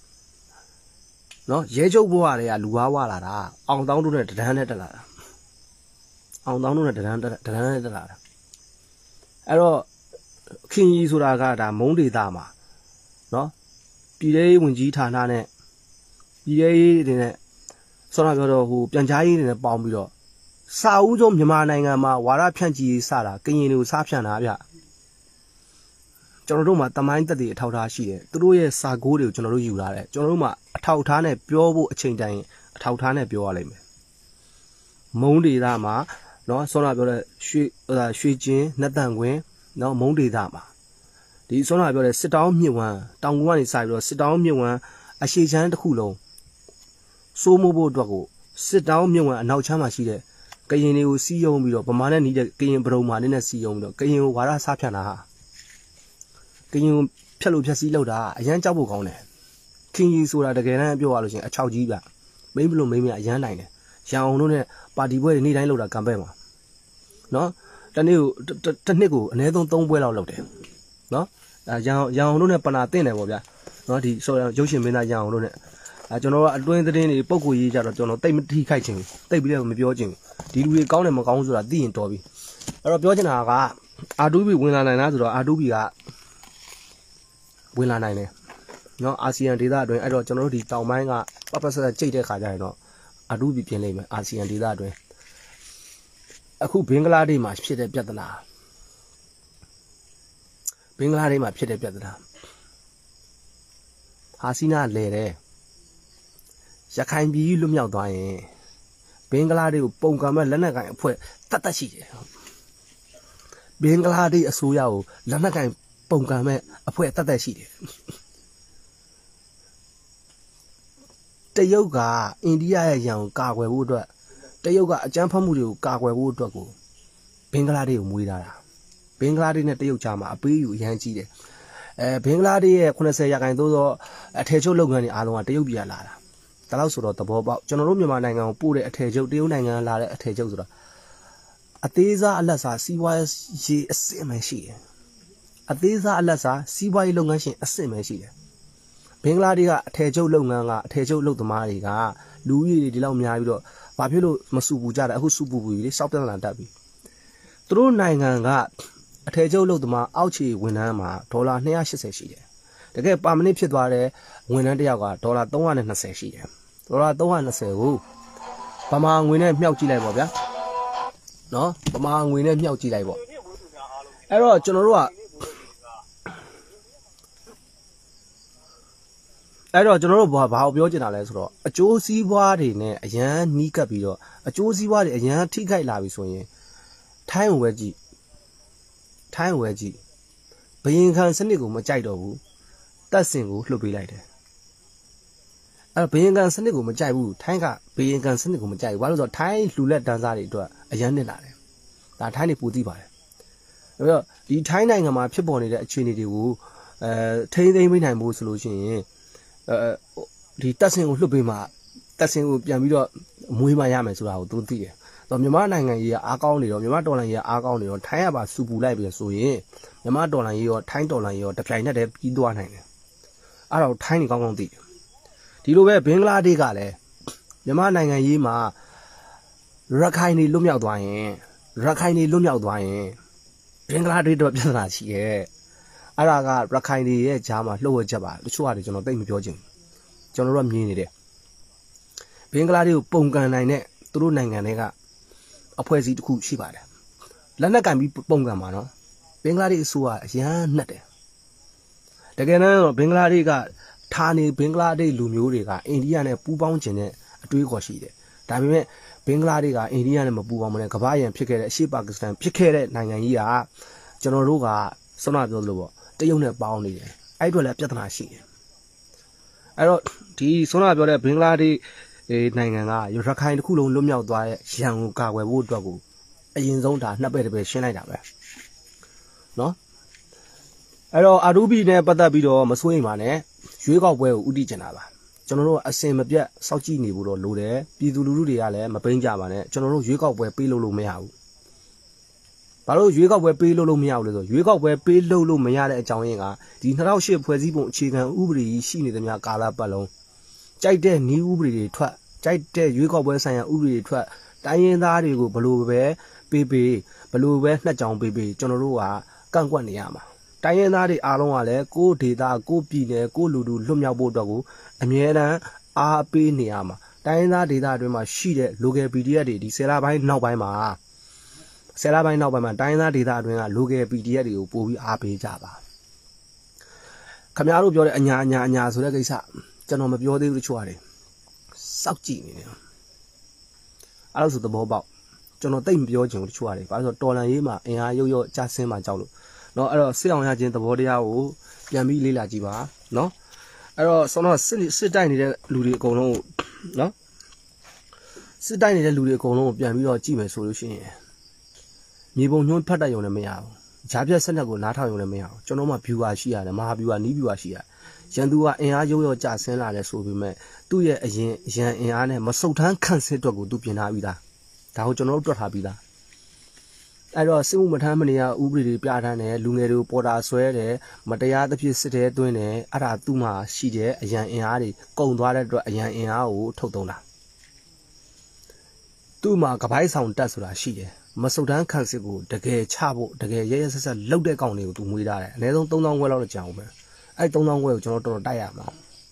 နော်ရဲချုပ်ဘွားတွေကလူဝါးဝါလာတာအောင်တောင်းတို့နဲ့တဒန်းနဲ့တက်လာတာအောင်တောင်းတို့နဲ့တဒန်းတဒန်းနဲ့တက်လာတာအဲ့တော့ခင်ရီဆိုတာကဒါမုံဒေတာမှာနော်ပြည်ရေးဝင်ကြီးဌာနနဲ့ပြည်ရေးတွေနဲ့ဆောနာပြောတော့ဟိုပြန်ကြားရေးတွေနဲ့ပေါင်းပြီးတော့စာအုပ်ဆုံးမြန်မာနိုင်ငံမှာဝါရဖြန့်ကြည့်စတာကရင်တွေကိုစားဖြန့်တာဗျကျွန်တော်တို့မှာတမိုင်းတက်တွေအထောက်ထားရှိတယ်သူတို့ရဲ့စာကိုးတွေကိုကျွန်တော်တို့ယူလာတယ်ကျွန်တော်တို့မှာအထောက်ထားနဲ့ပြောဖို့အချိန်တိုင်းအထောက်ထားနဲ့ပြောရလိမ့်မယ်မုံဒေတာမှာနော်ဆောနာပြောတဲ့ရွှေဟိုရွှေချင်းနတ်တန်ကွင်းနော်မုံဒေတာမှာဒီဆောနာပြောတဲ့စစ်တောင်းမြစ်ဝမ်းတောင်ကူကနေစပြီးတော့စစ်တောင်းမြစ်ဝမ်းအရှိချမ်းတစ်ခုလုံးစိုးမိုးဖို့အတွက်ကိုစစ်တောင်းမြစ်ဝမ်းအနောက်ချမ်းမှာရှိတဲ့ကရင်တွေကိုစီးယုံပြီးတော့ဗမာနဲ့နီးတဲ့ကရင်ပရုံမာနဲ့နဲ့စီးယုံပြီးတော့ကရင်ကိုဝါရစားဖြန့်တာဟာကရင်ကိုဖြတ်လို့ဖြတ်စည်းလောက်တာအရန်ကြောက်ဖို့ကောင်းတယ်ခင်ကြီးဆိုတာတကယ်တမ်းပြောရလို့ရှိရင်အချောက်ကြီးပြမိမလို့မိမအရန်နိုင်တယ်ရန်အောင်တို့နဲ့ပါတီပွဲတွေနေ့တိုင်းလုပ်တာကမ်ပိန်းမှာနော်တနေ့ကိုတစ်နှစ်ကိုအနည်းဆုံးသုံးပွဲလောက်လုပ်တယ်နော်အဲရန်ရန်အောင်တို့နဲ့ပနာတင့်တယ်ပေါ့ဗျာနော်ဒီဆိုရုပ်ရှင်မင်းသားရန်အောင်တို့နဲ့အဲကျွန်တော်ကအတွင်းသတင်းတွေပုံကိုရေးကြတော့ကျွန်တော်တိတ်မထိခိုက်ချင်ဘူးတိတ်ပြီးလည်းမပြောချင်ဘူးဒီလူတွေကောင်းတယ်မကောင်းဆိုတာသိရင်တော်ပြီအဲ့တော့ပြောချင်တာကအာတူဘီဝင်လာနိုင်လားဆိုတော့အာတူဘီကဝင်လာနိုင်တယ်နော်အာဆီယံဒေသအတွင်းအဲ့တော့ကျွန်တော်တို့ဒီတောင်ပိုင်းကပပဆက်ကြိတ်တဲ့ခါကျရင်တော့အာတူဘီပြင်လိမ့်မယ်အာဆီယံဒေသအတွင်းအခုဘင်္ဂလားဒေ့ရှ်မှာဖြစ်တဲ့ပြဿနာဘင်္ဂလားဒေ့ရှ်မှာဖြစ်တဲ့ပြဿနာဟာစီနာလဲတယ်ရခိုင်ပြည်လွတ်မြောက်သွားရင်ဘင်္ဂလားဒေ့ရှ်ကိုပုံကံမဲ့လက်နက်ကိုင်အဖွဲ့တတ်တတ်ရှိတယ်ဘင်္ဂလားဒေ့ရှ်အစိုးရကိုလက်နက်ကိုင်ပုံကံမဲ့အဖွဲ့တတ်တတ်ရှိတယ်တရုတ်ကအိန္ဒိယရဲ့ရန်ကိုကာကွယ်ဖို့အတွက်တရုတ်ကအကြမ်းဖက်မှုတွေကိုကာကွယ်ဖို့အတွက်ကိုဘင်္ဂလားဒေ့ရှ်ကိုမွေးထားတာဘင်္ဂလားဒေ့ရှ်နဲ့တရုတ်ကြားမှာအပေးယူအရန်ကြီးတယ်အဲဘင်္ဂလားဒေ့ရှ်ရဲ့ခုနှစ်ဆယ်ရာခိုင်နှုန်းသောအထည်ချုပ်လုပ်ငန်းတွေအားလုံးကတရုတ်ပြည်ကလာတာဒါလို့ဆိုတော့သဘောပေါက်ကျွန်တော်တို့မြန်မာနိုင်ငံကိုပို့တဲ့အထည်ချုပ်တရုတ်နိုင်ငံကလာတဲ့အထည်ချုပ်ဆိုတော့အသေးစားအလတ်စားစီးပွားရေးအစစ်မှန်ရှိတယ်အသေးစားအလတ်စားစီးပွားရေးလုပ်ငန်းရှင်အစစ်မှန်ရှိတယ်ဘင်္ဂလားဒေ့ရှ်ကအထည်ချုပ်လုပ်ငန်းကအထည်ချုပ်လုပ်သမားတွေကလူကြီးတွေဒီလောက်များပြီးတော့ဘာဖြစ်လို့မစူပူကြတာအခုစူပူပူကြီးလေစောက်ပြဿနာတက်ပြီသူတို့နိုင်ငံကအထည်ချုပ်လုပ်သမားအောက်ခြေဝန်ထမ်းမှာဒေါ်လာနှစ်ရာ၈၀ရှိတယ်တကယ်ပါမနစ်ဖြစ်သွားတဲ့ဝန်ထမ်းတစ်ယောက်ကဒေါ်လာသုံးရာ၂၀ရှိတယ်ဒေါ်လာသုံးရာ၂၀ကိုဗမာငွေနဲ့မြှောက်ကြည့်လိုက်ပေါ့ဗျာနော်ဗမာငွေနဲ့မြှောက်ကြည့်လိုက်ပေါ့အဲ့တော့ကျွန်တော်တို့ကအဲ့တော့ကျွန်တော်တို့ဘာဘာကိုပြောချင်တာလဲဆိုတော့အကျိုးစီးပွားတွေနဲ့အရန်နီးကပ်ပြီးတော့အကျိုးစီးပွားတွေအရန်ထိခိုက်လာပြီဆိုရင်ထိုင်းဝဲကြည့်ထိုင်းဝဲကြည့်ဘယင်ခံစနစ်ကိုမကြိုက်တော့ဘူးတက်စင်ကိုလှုပ်ပေးလိုက်တယ်အဲ့ဘယင်ခံစနစ်ကိုမကြိုက်ဘူးထိုင်းကဘယင်ခံစနစ်ကိုမကြိုက်ဘူးဘာလို့ဆိုတော့ထိုင်းလူလက်တန်းစားတွေအတွက်အရန်နစ်လာတယ်ဒါထိုင်းတွေပူသိပါတယ်အဲ့တော့ဒီထိုင်းနိုင်ငံမှာဖြစ်ပေါ်နေတဲ့အခြေအနေတွေကိုအဲထိမ့်သိမ့်မိနိုင်ဖို့ဆိုလို့ရှိရင်အဲဒီတက်စင်ကိုလှုပ်ပေးမှတက်စင်ကိုပြန်ပြီးတော့မွေးမှရမယ်ဆိုတာကိုသူသိတယ်။တော့မြန်မာနိုင်ငံကြီးကအားကောင်းနေတော့မြန်မာတော်လှန်ရေးကအားကောင်းနေတော့ထိုင်းကပါစူပူလိုက်ပြီဆိုရင်မြန်မာတော်လှန်ရေးရောထိုင်းတော်လှန်ရေးရောတပြိုင်နက်တည်းပြီးသွားနိုင်တယ်။အဲ့တော့ထိုင်းနေကောင်းကောင်းသိတယ်။ဒီလိုပဲဘင်္ဂလားဒေ့ရှ်ကလည်းမြန်မာနိုင်ငံရေးမှာရခိုင်နေလွတ်မြောက်သွားရင်ရခိုင်နေလွတ်မြောက်သွားရင်ဘင်္ဂလားဒေ့ရှ်တော့ပြဿနာရှိရဲ့။အဲ့ဒါကရခိုင်တွေရဲ့ကြားမှာလှုပ်ဝက်ချက်ပါတချို့ကကျွန်တော်သိမပြောချင်ဘူးကျွန်တော်တို့ကမြင်နေတယ်ဘင်္ဂလားဒေ့ရှ်ကိုပုံကန်နိုင်တဲ့သူတို့နိုင်ငံတွေကအဖွဲ့အစည်းတစ်ခုရှိပါတယ်လက်နက်ကင်ပြီးပုံကန်မှာနော်ဘင်္ဂလားဒေ့ရှ်အစိုးရအရန်နှက်တယ်တကယ်တမ်းတော့ဘင်္ဂလားဒေ့ရှ်ကဌာနေဘင်္ဂလားဒေ့ရှ်လူမျိုးတွေကအိန္ဒိယနဲ့ပူးပေါင်းခြင်းနဲ့အတွေးခေါ်ရှိတယ်ဒါပေမဲ့ဘင်္ဂလားဒေ့ရှ်ကအိန္ဒိယနဲ့မပူးပေါင်းမနဲ့ကမ္ဘာ့အရင်ဖြစ်ခဲ့တဲ့အရှေ့ပါကစ္စတန်ဖြစ်ခဲ့တဲ့နိုင်ငံကြီးကကျွန်တော်တို့ကစောနပြောလို့ပေါ့တရုတ်နဲ့ပေါင်းနေတယ်အဲ့အတွက်လည်းပြဿနာရှိတယ်အဲ့တော့ဒီစောနပြောတဲ့ဘင်္ဂလားဒေ့ရှ်နိုင်ငံကရခိုင်တစ်ခုလုံးလွတ်မြောက်သွားတဲ့ရန်ကိုကာကွယ်ဖို့အတွက်ကိုအရင်ဆုံးဒါနှစ်ပဲ့တစ်ပဲရှင်းလိုက်တာပဲနော်အဲ့တော့အာဒူဘီနဲ့ပတ်သက်ပြီးတော့မစိုးရိမ်ပါနဲ့ရွေးကောက်ပွဲကိုဥတီကျင်တာပါကျွန်တော်တို့အစင်မပြတ်စောင့်ကြည့်နေဖို့တော့လိုတယ်ပြည်သူလူထုတွေကလည်းမပိန်းကြပါနဲ့ကျွန်တော်တို့ရွေးကောက်ပွဲပေးလို့လို့မရဘူးဘာလို့ရွေးကောက်ပွဲပေးလို့လို့မရဘူးလဲဆိုရွေးကောက်ပွဲပေးလို့လို့မရတဲ့အကြောင်းရင်းကဒီ၂၀၀၈ဖွဲ့စည်းပုံအခြေခံဥပဒေကြီးရှိနေသမျှကာလပတ်လုံးကြိုက်တဲ့နည်းဥပဒေတွေထွက်ကြိုက်တဲ့ရွေးကောက်ပွဲဆိုင်ရာဥပဒေတွေထွက်တိုင်းရင်းသားတွေကိုဘလို့ပဲပေးပေးဘလို့ပဲနှက်ကြောင်ပေးပေးကျွန်တော်တို့ကကန့်ကွက်နေရမှာတိုင်းရင်းသားတွေအားလုံးကလည်းကိုယ်ဒေတာကိုယ်ပြည်နယ်ကိုယ်လူလူလွတ်မြောက်ဖို့အတွက်ကိုအမြဲတမ်းအားပေးနေရမှာတိုင်းရင်းသားဒေတာအတွင်းမှာရှိတဲ့ local ပီ ဒီ အက်ဖ် တွေဒီဆယ်လပိုင်းနောက်ပိုင်းမှာဆယ်လပိုင်းနောက်ပိုင်းမှာတိုင်းရင်းသားဒေတာအတွင်းက local ပီ ဒီ အက်ဖ် တွေကိုပို့ပြီးအားပေးကြပါခင်ဗျားတို့ပြောတဲ့အညာအညာအညာဆိုတဲ့ကိစ္စကျွန်တော်မပြောသေးဘူးတချို့ရတယ်စောက်ကြည့်နေတယ်အဲ့လိုဆိုသဘောပေါက်ကျွန်တော်တိတ်မပြောချင်ဘူးတချို့ရတယ်ဘာလို့ဆိုတော်လန်ရေးမှာအင်အားရုပ်ရော့ကြဆင်းမှာကြောက်လို့เนาะအဲ့တော့စစ်အောင်ရခြင်းသဘောတရားကိုပြန်ပြီးလေ့လာကြည့်ပါเนาะအဲ့တော့ဆောင်းတော့စစ်စစ်တိုက်နေတဲ့လူတွေအကုန်လုံးเนาะစစ်တိုက်နေတဲ့လူတွေအကုန်လုံးကိုပြန်ပြီးတော့ကြည့်မယ်ဆိုလို့ရှိရင်မြေပုံညွှန်းဖတ်တတ်ရုံနဲ့မရဘူးဂျားပြက်ဆက်လက်ကိုနားထောင်ရုံနဲ့မရဘူးကျွန်တော်မှ viewer ရှိရတယ်မဟာ viewer နီး viewer ရှိရတယ်ရန်သူကအင်အားရုပ်ရော့ကြဆင်းလာတယ်ဆိုပေမဲ့သူ့ရဲ့အရင်ရန်အင်အားနဲ့မဆုတ်ထမ်းခန့်စစ်အတွက်ကိုသူပြင်ထားပြီးသားဒါကိုကျွန်တော်တို့တွက်ထားပြီးသားအဲ့တော့စစ်မှုမထမ်းမနေရဥပဒေတွေပြဋ္ဌာန်းတယ်လူငယ်တွေကိုပေါ်တာဆွဲတယ်မတရားသဖြင့်စစ်တဲသွင်းတယ်အဲ့ဒါသူ့မှာရှိတဲ့အရန်အင်အားတွေကုန်သွားတဲ့အတွက်အရန်အင်အားကိုထုတ်သုံးတာသူ့မှာကပိုင်းဆောင်တက်ဆိုတာရှိတယ်မဆုတ်တန်းခန့်စစ်ကိုတကယ်ချဖို့တကယ်ရရဆက်ဆက်လှုပ်တဲ့ကောင်တွေကိုသူမွေးထားတယ်အနည်းဆုံးသုံးသောင်းခွဲလောက်တော့ကြာအောင်ပဲအဲ့သုံးသောင်းခွဲကိုကျွန်တော်တော်တော်တိုက်ရမှာ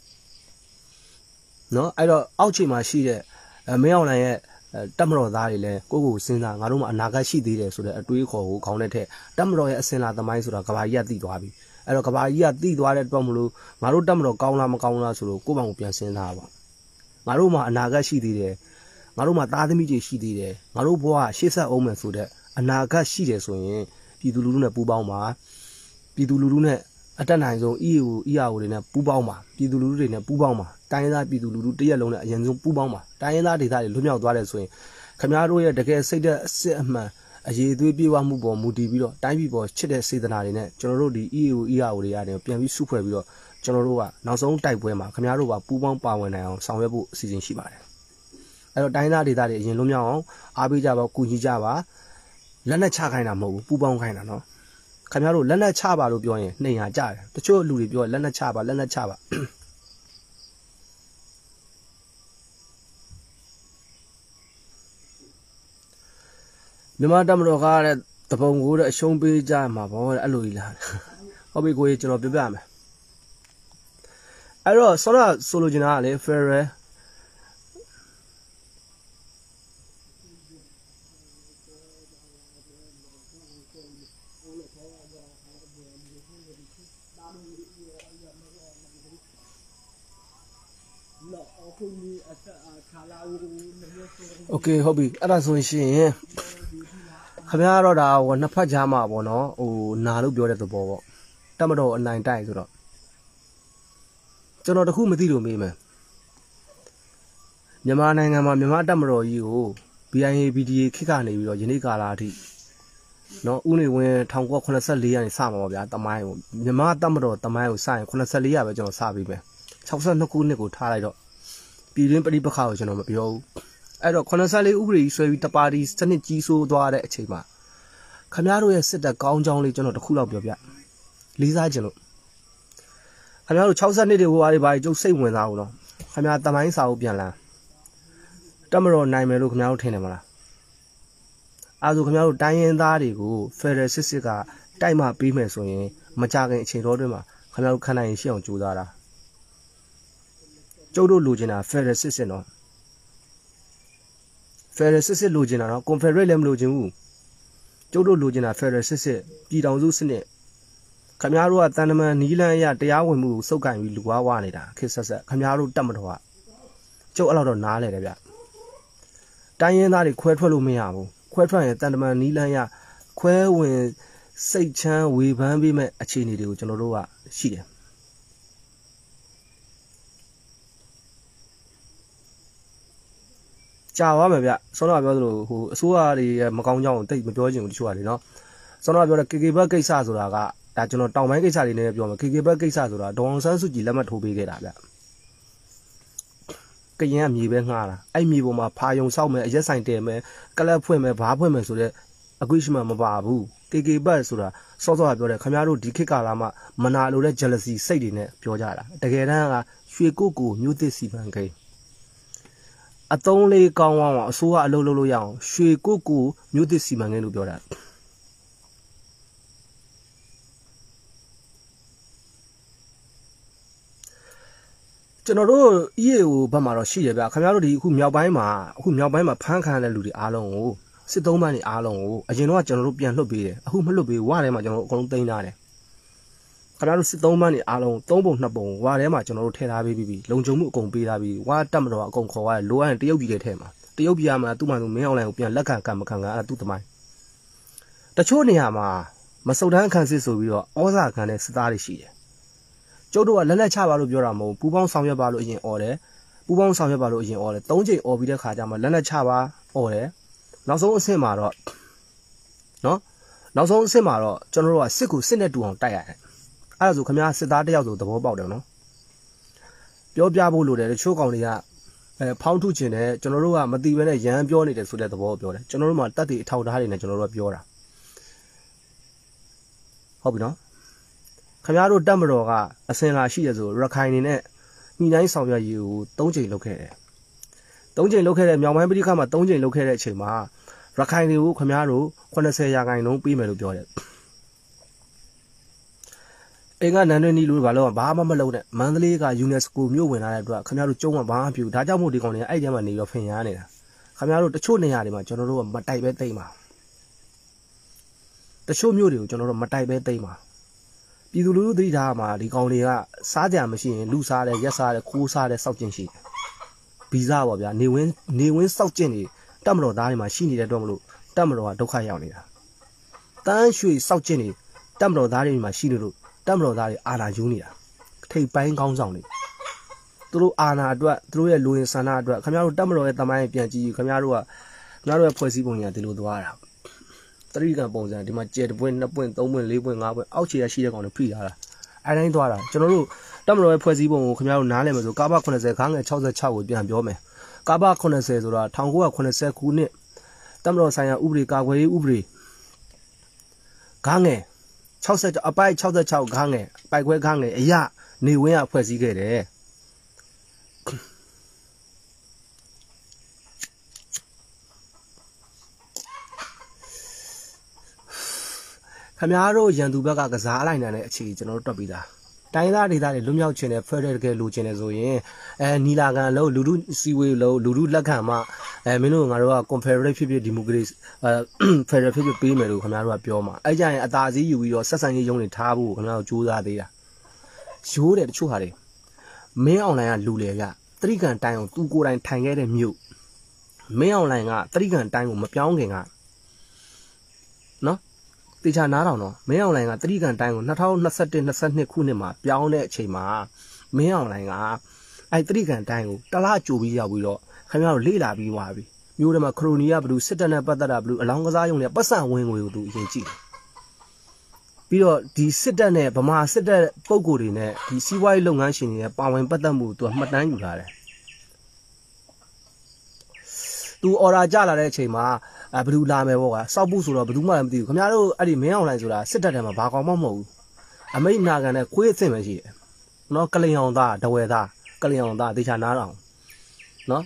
နော်အဲ့တော့အောက်ခြေမှာရှိတဲ့မင်းအောင်လှိုင်ရဲ့တက်မတော်သားတွေလည်းကိုယ့်ကိုစဉ်းစားငါတို့မှာအနာဂတ်ရှိသေးတယ်ဆိုတဲ့အတွေးခေါ်ကိုခေါင်းနဲ့ထက်တက်မတော်ရဲ့အစင်လာသမိုင်းဆိုတာကဘာကြီးကသိသွားပြီအဲ့တော့ကဘာကြီးကသိသွားတဲ့အတွက်မလို့ငါတို့တက်မတော်ကောင်းလားမကောင်းလားဆိုတော့ကိုယ့်ဘောင်ကိုပြန်စဉ်းစားပါငါတို့မှာအနာဂတ်ရှိသေးတယ်ငါတို့မှာသားသမီးတွေရှိသေးတယ်ငါတို့ဘဝရှေ့ဆက်အောင်မယ်ဆိုတဲ့အနာဂတ်ရှိတယ်ဆိုရင်ပြည်သူလူထုနဲ့ပူးပေါင်းပါပြည်သူလူထုနဲ့အတက်နိုင်ဆုံး E A O E R O တွေနဲ့ပူးပေါင်းပါပြည်သူလူထုတွေနဲ့ပူးပေါင်းပါတိုင်းရင်းသားပြည်သူလူထုတရက်လုံးနဲ့အရင်ဆုံးပူးပေါင်းပါတိုင်းရင်းသားဒေသတွေလွတ်မြောက်သွားတယ်ဆိုရင်ခင်ဗျားတို့ရဲ့တကယ်စိတ်သက်အစစ်အမှန်အရေးသွေးပြေဝမှုပေါ်မူတည်ပြီးတော့တိုင်းပြည်ပေါ်ချစ်တဲ့စေတနာတွေနဲ့ကျွန်တော်တို့ဒီ E A O E R O တွေရတယ်ပြန်ပြီးစုဖွဲ့ပြီးတော့ကျွန်တော်တို့ကနောက်ဆုံးတိုက်ပွဲမှာခင်ဗျားတို့ကပူးပေါင်းပါဝင်နိုင်အောင်ဆောင်ရွက်ဖို့အစီအစဉ်ရှိပါတယ်အဲ့တော့တိုင်းသားဒေသတွေအရင်လွတ်မြောက်အောင်အားပေးကြပါကူညီကြပါလက်နဲ့ချခိုင်းတာမဟုတ်ဘူးပူပေါင်းခိုင်းတာနော်ခင်ဗျားတို့လက်နဲ့ချပါလို့ပြောရင်နှိမ်ရကြတယ်တချို့လူတွေပြောလက်နဲ့ချပါလက်နဲ့ချပါမြန်မာတမတော်ကားတဲ့တပုံကိုတဲ့အရှုံးပေးကြမှာပေါ့တဲ့အဲ့လိုကြီးလားဟုတ်ပြီကိုကြီးကျွန်တော်ပြောပြမယ်အဲ့တော့ဆောရဆိုလိုချင်တာကလေ Ferrer Okay ဟုတ်ပြီအဲ့ဒါဆိုရင်ခင်ဗျားတော့ဒါဟိုနှစ်ဖက်ကြားမှာပေါ့နော်ဟိုနာလို့ပြောတဲ့သဘောပေါ့တမတော်အနိုင်တိုက်ဆိုတော့ကျွန်တော်တခုမသိလို့မေးမယ်မြန်မာနိုင်ငံမှာမြန်မာတမတော်ကြီးကို B I A B D A ခေတ်ကနေပြီးတော့ယနေ့ကာလအထိနော်ဦးနေဝင်း၁၉၇၄ရာနေစမှာပါဗျာတမိုင်းကိုမြန်မာတမတော်တမိုင်းကိုစရင်၇၄ရာပဲကျွန်တော်စပြီးမယ်၆၂ခုနှစ်ကိုထားလိုက်တော့ပြည်တွင်းပဋိပက္ခကိုကျွန်တော်မပြောဘူးအဲ့တော့၇၄ဥပဒေကြီးဆွဲပြီးတပါတီစနစ်ကြီးဆိုးသွားတဲ့အချိန်မှာခင်ဗျားတို့ရဲ့စစ်တပ်ကောင်းကြောင်းလေးကျွန်တော်တခုလောက်ပြောပြလေးစားကြလို့ခင်ဗျားတို့၆၂တွေဟိုအားတွေဘာတွေကျုပ်စိတ်ဝင်စားဘူးနော်ခင်ဗျားတမိုင်းစာအုပ်ပြန်လာတမတော်နိုင်မယ်လို့ခင်ဗျားတို့ထင်တယ်မလားအဲဆိုခင်ဗျားတို့တိုင်းရင်းသားတွေကိုဖက်ဒရယ်စစ်စစ်ကတိုက်မှပေးမယ်ဆိုရင်မကြခင်အချိန်တော်တွင်းမှာခင်ဗျားတို့ခံနိုင်ရင်ရှေ့အောင်ကြိုးစားတာကျုပ်တို့လိုချင်တာဖက်ဒရယ်စစ်စစ်နော်ဖက်ဒရယ်စစ်စစ်လိုချင်တာနော်ကွန်ဖက်ဒရေးလည်းမလိုချင်ဘူးကျုပ်တို့လိုချင်တာဖက်ဒရယ်စစ်စစ်ပြည်ထောင်စုစနစ်ခင်ဗျားတို့ကတန်တမန်နီးလန်းရတရားဝင်မှုကိုစုပ်ကိုင်ပြီးလူဝါးဝါနေတာခေတ်ဆက်ဆက်ခင်ဗျားတို့တတ်မတော်ကကျုပ်အဲ့လောက်တော့နားလဲတယ်ဗျတိုင်းရင်းသားတွေခွဲထွက်လို့မရဘူးခွဲထွက်ရင်တန်တမန်နီးလန်းရခွဲဝင်စိတ်ချမ်းဝေဖန်ပေးမဲ့အခြေအနေတွေကိုကျွန်တော်တို့ကရှိတယ်ကြာသွားမယ်ဗျဆောင်းတော့ပြောသလိုဟိုအစိုးရတွေမကောင်းကြောင်းကိုတိတ်မပြောချင်ဘူးတချို့ကလေနော်ဆောင်းတော့ပြောတဲ့ K K ဘတ်ကိစ္စဆိုတာကဒါကျွန်တော်တောင်ပိုင်းကိစ္စတွေနဲ့ပြောမယ် K K ဘတ်ကိစ္စဆိုတာဒေါအောင်ဆန်းစုကြည်လက်မှတ်ထိုးပေးခဲ့တာဗျကရင်ကမြေပဲငှားတာအဲ့မြေပေါ်မှာဖာယုံဆောက်မယ်အရက်ဆိုင်တဲမယ်ကလပ်ဖွင့်မယ်ဘားဖွင့်မယ်ဆိုတော့အကွိရှိမှမပါဘူး K K ဘတ်ဆိုတာစောစောကပြောတယ်ခင်ဗျားတို့ဒီခေတ်ကာလမှာမနာလိုတဲ့ jealousy စိတ်တွေနဲ့ပြောကြတာတကယ်တမ်းကရွှေကုတ်ကိုမြို့သစ်စီပန်ကိန်းအသုံးလေးကောင်းအောင်အစိုးရအလုပ်လုပ်လို့ရအောင်ရွှေကုတ်ကိုမြို့သစ်စီမံကိန်းလို့ပြောတာကျွန်တော်တို့ E A O ဘက်မှာတော့ရှိရဗျခင်ဗျားတို့ဒီအခုမြောက်ပိုင်းမှာအခုမြောက်ပိုင်းမှာဖမ်းခံရတဲ့လူတွေအားလုံးကိုစစ်သုံးပန်းတွေအားလုံးကိုအရင်တော့ကျွန်တော်တို့ပြန်လွှတ်ပေးတယ်အခုမလွှတ်ပေးဝါထဲမှာကျွန်တော်တို့အကုန်လုံးသိမ်းထားတယ်ခင်ဗျားတို့စစ်သုံးပန်းတွေအားလုံးသုံးပုံနှစ်ပုံဝါထဲမှာကျွန်တော်တို့ထည့်ထားပေးပြီးလုံခြုံမှုအကုန်ပေးထားပြီးဝါတက်မတော်အကုန်ခေါ်ရတယ်လိုအပ်ရင်တရုတ်ပြည်တွေထဲမှာတရုတ်ပြည်မှာသူ့မှသူမင်းအောင်လိုင်ကိုပြန်လက်ခံကံမခံကအဲ့ဒါသူ့သမိုင်းတချို့နေရာမှာမစုံတန်းခံစစ်ဆိုပြီးတော့ဩဇာခံတဲ့စစ်သားတွေရှိတယ်ကျုပ်တို့ကလက်လက်ချပါလို့ပြောတာမဟုတ်ဘူးပူပေါင်းဆောင်ရွက်ပါလို့အရင်អော်တယ်ပူပေါင်းဆောင်ရွက်ပါလို့အရင်អော်တယ်သုံးချိန်អော်ပြီးတဲ့ခါကျမှလက်လက်ချပါអော်တယ်နောက်ဆုံးအဆင့်မှာတော့နော်နောက်ဆုံးအဆင့်မှာတော့ကျွန်တော်တို့ကစစ်ကိုစစ်နဲ့တူအောင်တိုက်ရတယ်အဲ့ဒါဆိုခင်ဗျားစစ်သားတယောက်ဆိုသဘောပေါက်တယ်နော်ပြောပြဖို့လိုတယ်တချို့ကောင်တွေကအဲဖောင်းထုတ်ခြင်းနဲ့ကျွန်တော်တို့ကမသိဘဲနဲ့ရမ်းပြောနေတယ်ဆိုတဲ့သဘောကိုပြောတယ်ကျွန်တော်တို့မှာတက်တဲ့အထောက်အထားတွေနဲ့ကျွန်တော်တို့ကပြောတာဟုတ်ပြီနော်ခင်ဗျားတို့တက်မတော်ကအစင်လာရှိရဆိုရခိုင်နေနဲ့ညှိနှိုင်းဆောင်ရွက်ရေးကို၃ချိန်လုပ်ခဲ့တယ်၃ချိန်လုပ်ခဲ့တဲ့မြောက်ပိုင်းပြည်ခါမှာ၃ချိန်လုပ်ခဲ့တဲ့အချိန်မှာရခိုင်တွေကိုခင်ဗျားတို့၈၀ရာခိုင်နှုန်းပေးမယ်လို့ပြောတယ်အင်္ဂါနန်တွေနီလူဘာလို့ဘာမှမလုပ်နဲ့မန္တလေးက UNESCO မြို့ဝင်လာတဲ့အတွက်ခင်ဗျားတို့ကျုံးကဘာမှမပြုဒါကြောင့်မို့ဒီကောင်တွေကအဲ့ဒီထဲမှာနေတော့ဖင်ရနေတာခင်ဗျားတို့တချို့နေရာတွေမှာကျွန်တော်တို့ကမတိုက်ပဲတိတ်မှာတချို့မြို့တွေကိုကျွန်တော်တို့မတိုက်ပဲတိတ်မှာပြည်သူလူထုသတိထားမှာဒီကောင်တွေကစားကြမရှိရင်လူစားတယ်ရက်စားတယ်ခိုးစားတယ်စောက်ကျင်ရှိတယ်ဗီဇပါဗျာနေဝင်းနေဝင်းစောက်ကျင်နေတက်မတော်သားတွေမှာရှိနေတဲ့တော့မလို့တက်မတော်ကဒုက္ခရောက်နေတာတန်းရွှေစောက်ကျင်နေတက်မတော်သားတွေမှာရှိနေလို့တက်မတော်သားတွေအာဏာယူနေတာထိပ်ပိုင်းကောင်းဆောင်တွေသူတို့အာဏာအတွက်သူတို့ရဲ့လူရင်ဆန္ဒအတွက်ခင်ဗျားတို့တက်မတော်ရဲ့တမိုင်းပြန်ကြည့်ခင်ဗျားတို့ကခင်ဗျားတို့ရဲ့ဖွဲ့စည်းပုံကြီးကဒီလိုသွားတာတတိကံပုံစံဒီမှာကျဲတပွင့်နှစ်ပွင့်သုံးပွင့်လေးပွင့်ငါးပွင့်အောက်ခြေရရှိတဲ့ကောင်တွေဖိထားတာအဲတိုင်းသွားတာကျွန်တော်တို့တက်မတော်ရဲ့ဖွဲ့စည်းပုံကိုခင်ဗျားတို့နားလည်မယ်ဆိုကာဘ80ခန်းငယ်66ကိုပြန်ပြောမယ်ကာဘ80ဆိုတာ၁၉၈၀ခုနှစ်တက်မတော်ဆိုင်ရာဥပဒေကာကွယ်ရေးဥပဒေခန်းငယ်60အပိုက်66ခန်းငယ်ပိုက်ခွဲခန်းငယ်အရာနေဝင်းကဖွဲ့စည်းခဲ့တယ်ခမားတို့ရန်သူဘက်ကကစားလိုက်နိုင်တဲ့အခြေကျွန်တော်တို့တွက်ပြီးသားတိုင်းသားဒေသတွေလွတ်မြောက်ခြင်းနဲ့ဖက်ဒရယ်တကယ်လိုချင်တယ်ဆိုရင်အဲနီလာကန်လို့လူလူစီဝေးလို့လူလူလက်ခံမှအဲမင်းတို့ငါတို့က confederate ဖြစ်ဖြစ်ဒီမိုကရေစီအဲ federal ဖြစ်ဖြစ်ပေးမယ်လို့ခင်ဗျားတို့ကပြောမှာအဲကြရင်အသာစီးယူပြီးတော့ဆက်ဆံရေးရုံးတွေထားဖို့ခင်ဗျားတို့ကြိုးစားသေးတာရိုးတယ်တချို့ဟာတွေမင်းအွန်လိုင်းကလူလေကတတိကန်တိုင်းအောင်သူကိုယ်တိုင်ထိုင်ခဲ့တဲ့မြို့မင်းအွန်လိုင်းကတတိကန်တိုင်းကိုမပြောင်းခင်ကနော်တေချာနားထောင်တော့မင်းအွန်လိုင်းကတတိကန်တိုင်းကို၂၀၂၁ ၂၂ခုနှစ်မှာပြောင်းတဲ့အချိန်မှာမင်းအွန်လိုင်းကအဲတတိကန်တိုင်းကိုတလားကြိုပြီးရောက်ပြီးတော့ခင်ဗျားတို့လေ့လာပြီးသွားပြီမျိုးတွေမှာခရိုနီကဘလူးစစ်တပ်နဲ့ပတ်သက်တာဘလူးအလောင်းကစားရုံနဲ့ပတ်စံဝင်ငွေကိုသူအရင်ကြည့်တယ်ပြီးတော့ဒီစစ်တပ်နဲ့ဗမာစစ်တပ်ပုံကိုယ်တွေနဲ့ဒီစီးပွားရေးလုပ်ငန်းရှင်တွေနဲ့ပါဝင်ပတ်သက်မှုသူကမှတ်တမ်းယူထားတယ်သူအော်ဒါကြလာတဲ့အချိန်မှာအဲဘယ်သူလာမယ်ပေါ့ကွာစောက်ဖို့ဆိုတော့ဘယ်သူမှလည်းမသိဘူးခင်ဗျားတို့အဲ့ဒီမင်းအောင်လိုင်းဆိုတာစစ်တပ်ထဲမှာဘာကောင်မှမဟုတ်ဘူးအမိတ်နာကန်နဲ့ခွေးအဆင့်ပဲရှိတယ်နော်ကလင်အောင်သားဒဝဲသားကလင်အောင်သားတေချာနားတော်နော်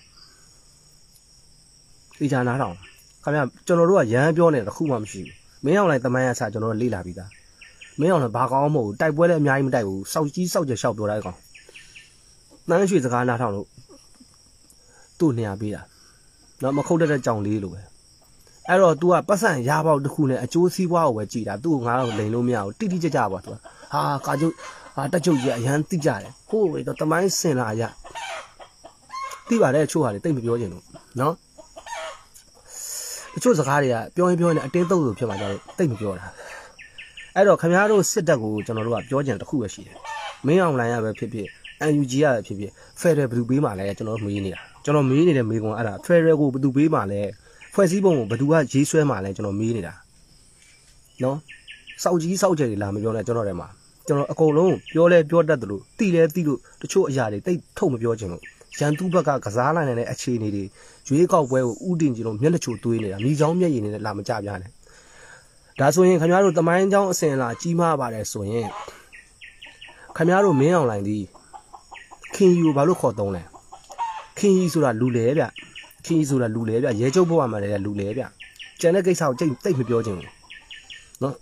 တေချာနားတော်ခင်ဗျာကျွန်တော်တို့ကရမ်းပြောနေတာတစ်ခုမှမရှိဘူးမင်းအောင်လိုင်းတမိုင်းအစားကျွန်တော်တို့လေ့လာပြီးသားမင်းအောင်လည်းဘာကောင်းမဟုတ်ဘူးတိုက်ပွဲလည်းအများကြီးမတိုက်ဘူးစောက်ကြီးစောက်ကြလျှောက်ပြောတဲ့ကောင်တန်းရွှေစကားနားထောင်လို့သူ့နေရာပေးတာနော်မခုတ်တဲ့ကြောင်လေးလိုပဲအဲ့တော့ तू ကပတ်စံရပေါက်တစ်ခုနဲ့အကျိုးစီးပွားကိုပဲကြည်တာသူ့ကိုငါတော့လိန်လို့မရဘူးတိတိကျကျပါ तू ဟာကာကျုပ်ဟာတက်ချုပ်ကြီးအရန်တိကျတယ်ဟိုးတော့တမိုင်းစင်လာရတိပါတယ်အချို့ဟာတွေတိတ်မပြောချင်ဘူးနော်အချို့စကားတွေကပြောရင်ပြောရင်အတင်းတုပ်လို့ဖြစ်မှာကြတော့တိတ်မပြောတာအဲ့တော့ခင်ဗျားတို့စစ်တပ်ကိုကျွန်တော်တို့ကပြောကြတယ်တစ်ခုပဲရှိတယ်မင်းအောင်လိုင်းရပဲဖြစ်ဖြစ် အန် ယူ ဂျီ ရပဲဖြစ်ဖြစ် Federal ဘယ်သူပေးမှလဲကျွန်တော်မေးနေတာကျွန်တော်မေးနေတဲ့မေးခွန်းအဲ့ဒါ Federal ကိုဘယ်သူပေးမှလဲဖွဲ့စည်းပုံကိုဘယ်သူကရေးဆွဲမှလဲကျွန်တော်မေးနေတာနော်စောက်ကြီးစောက်ကြယ်တွေလာမပြောနဲ့ကျွန်တော်ထဲမှာကျွန်တော်အကုန်လုံးပြောလဲပြောတတ်တယ်လို့တိလဲတိလို့တချို့အရာတွေတိတ်ထုတ်မပြောချင်လို့ရန်သူဘက်ကကစားလိုက်နေတဲ့အခြေအနေတွေရွေးကောက်ပွဲကိုဥတင်ကြည့်လို့မျက်နှာချိုသွေးနေတာမိချောင်းမျက်ရည်နဲ့လာမကြပြနဲ့ဒါဆိုရင်ခင်ဗျားတို့တမိုင်းချောင်းအစင်လာကြီးမားပါတယ်ဆိုရင်ခင်ဗျားတို့မင်းအောင်လိုင်းဒီခင်ယူဘာလို့ခေါ်တုံးလဲခင်ယူဆိုတာလူလဲဗျခင်ယူဆိုတာလူလဲဗျရဲကျုပ်ဘဝမှာလည်းလူလဲဗျကျန်တဲ့ကိစ္စကိုတိတ်တိတ်မပြောချင်ဘူးနော်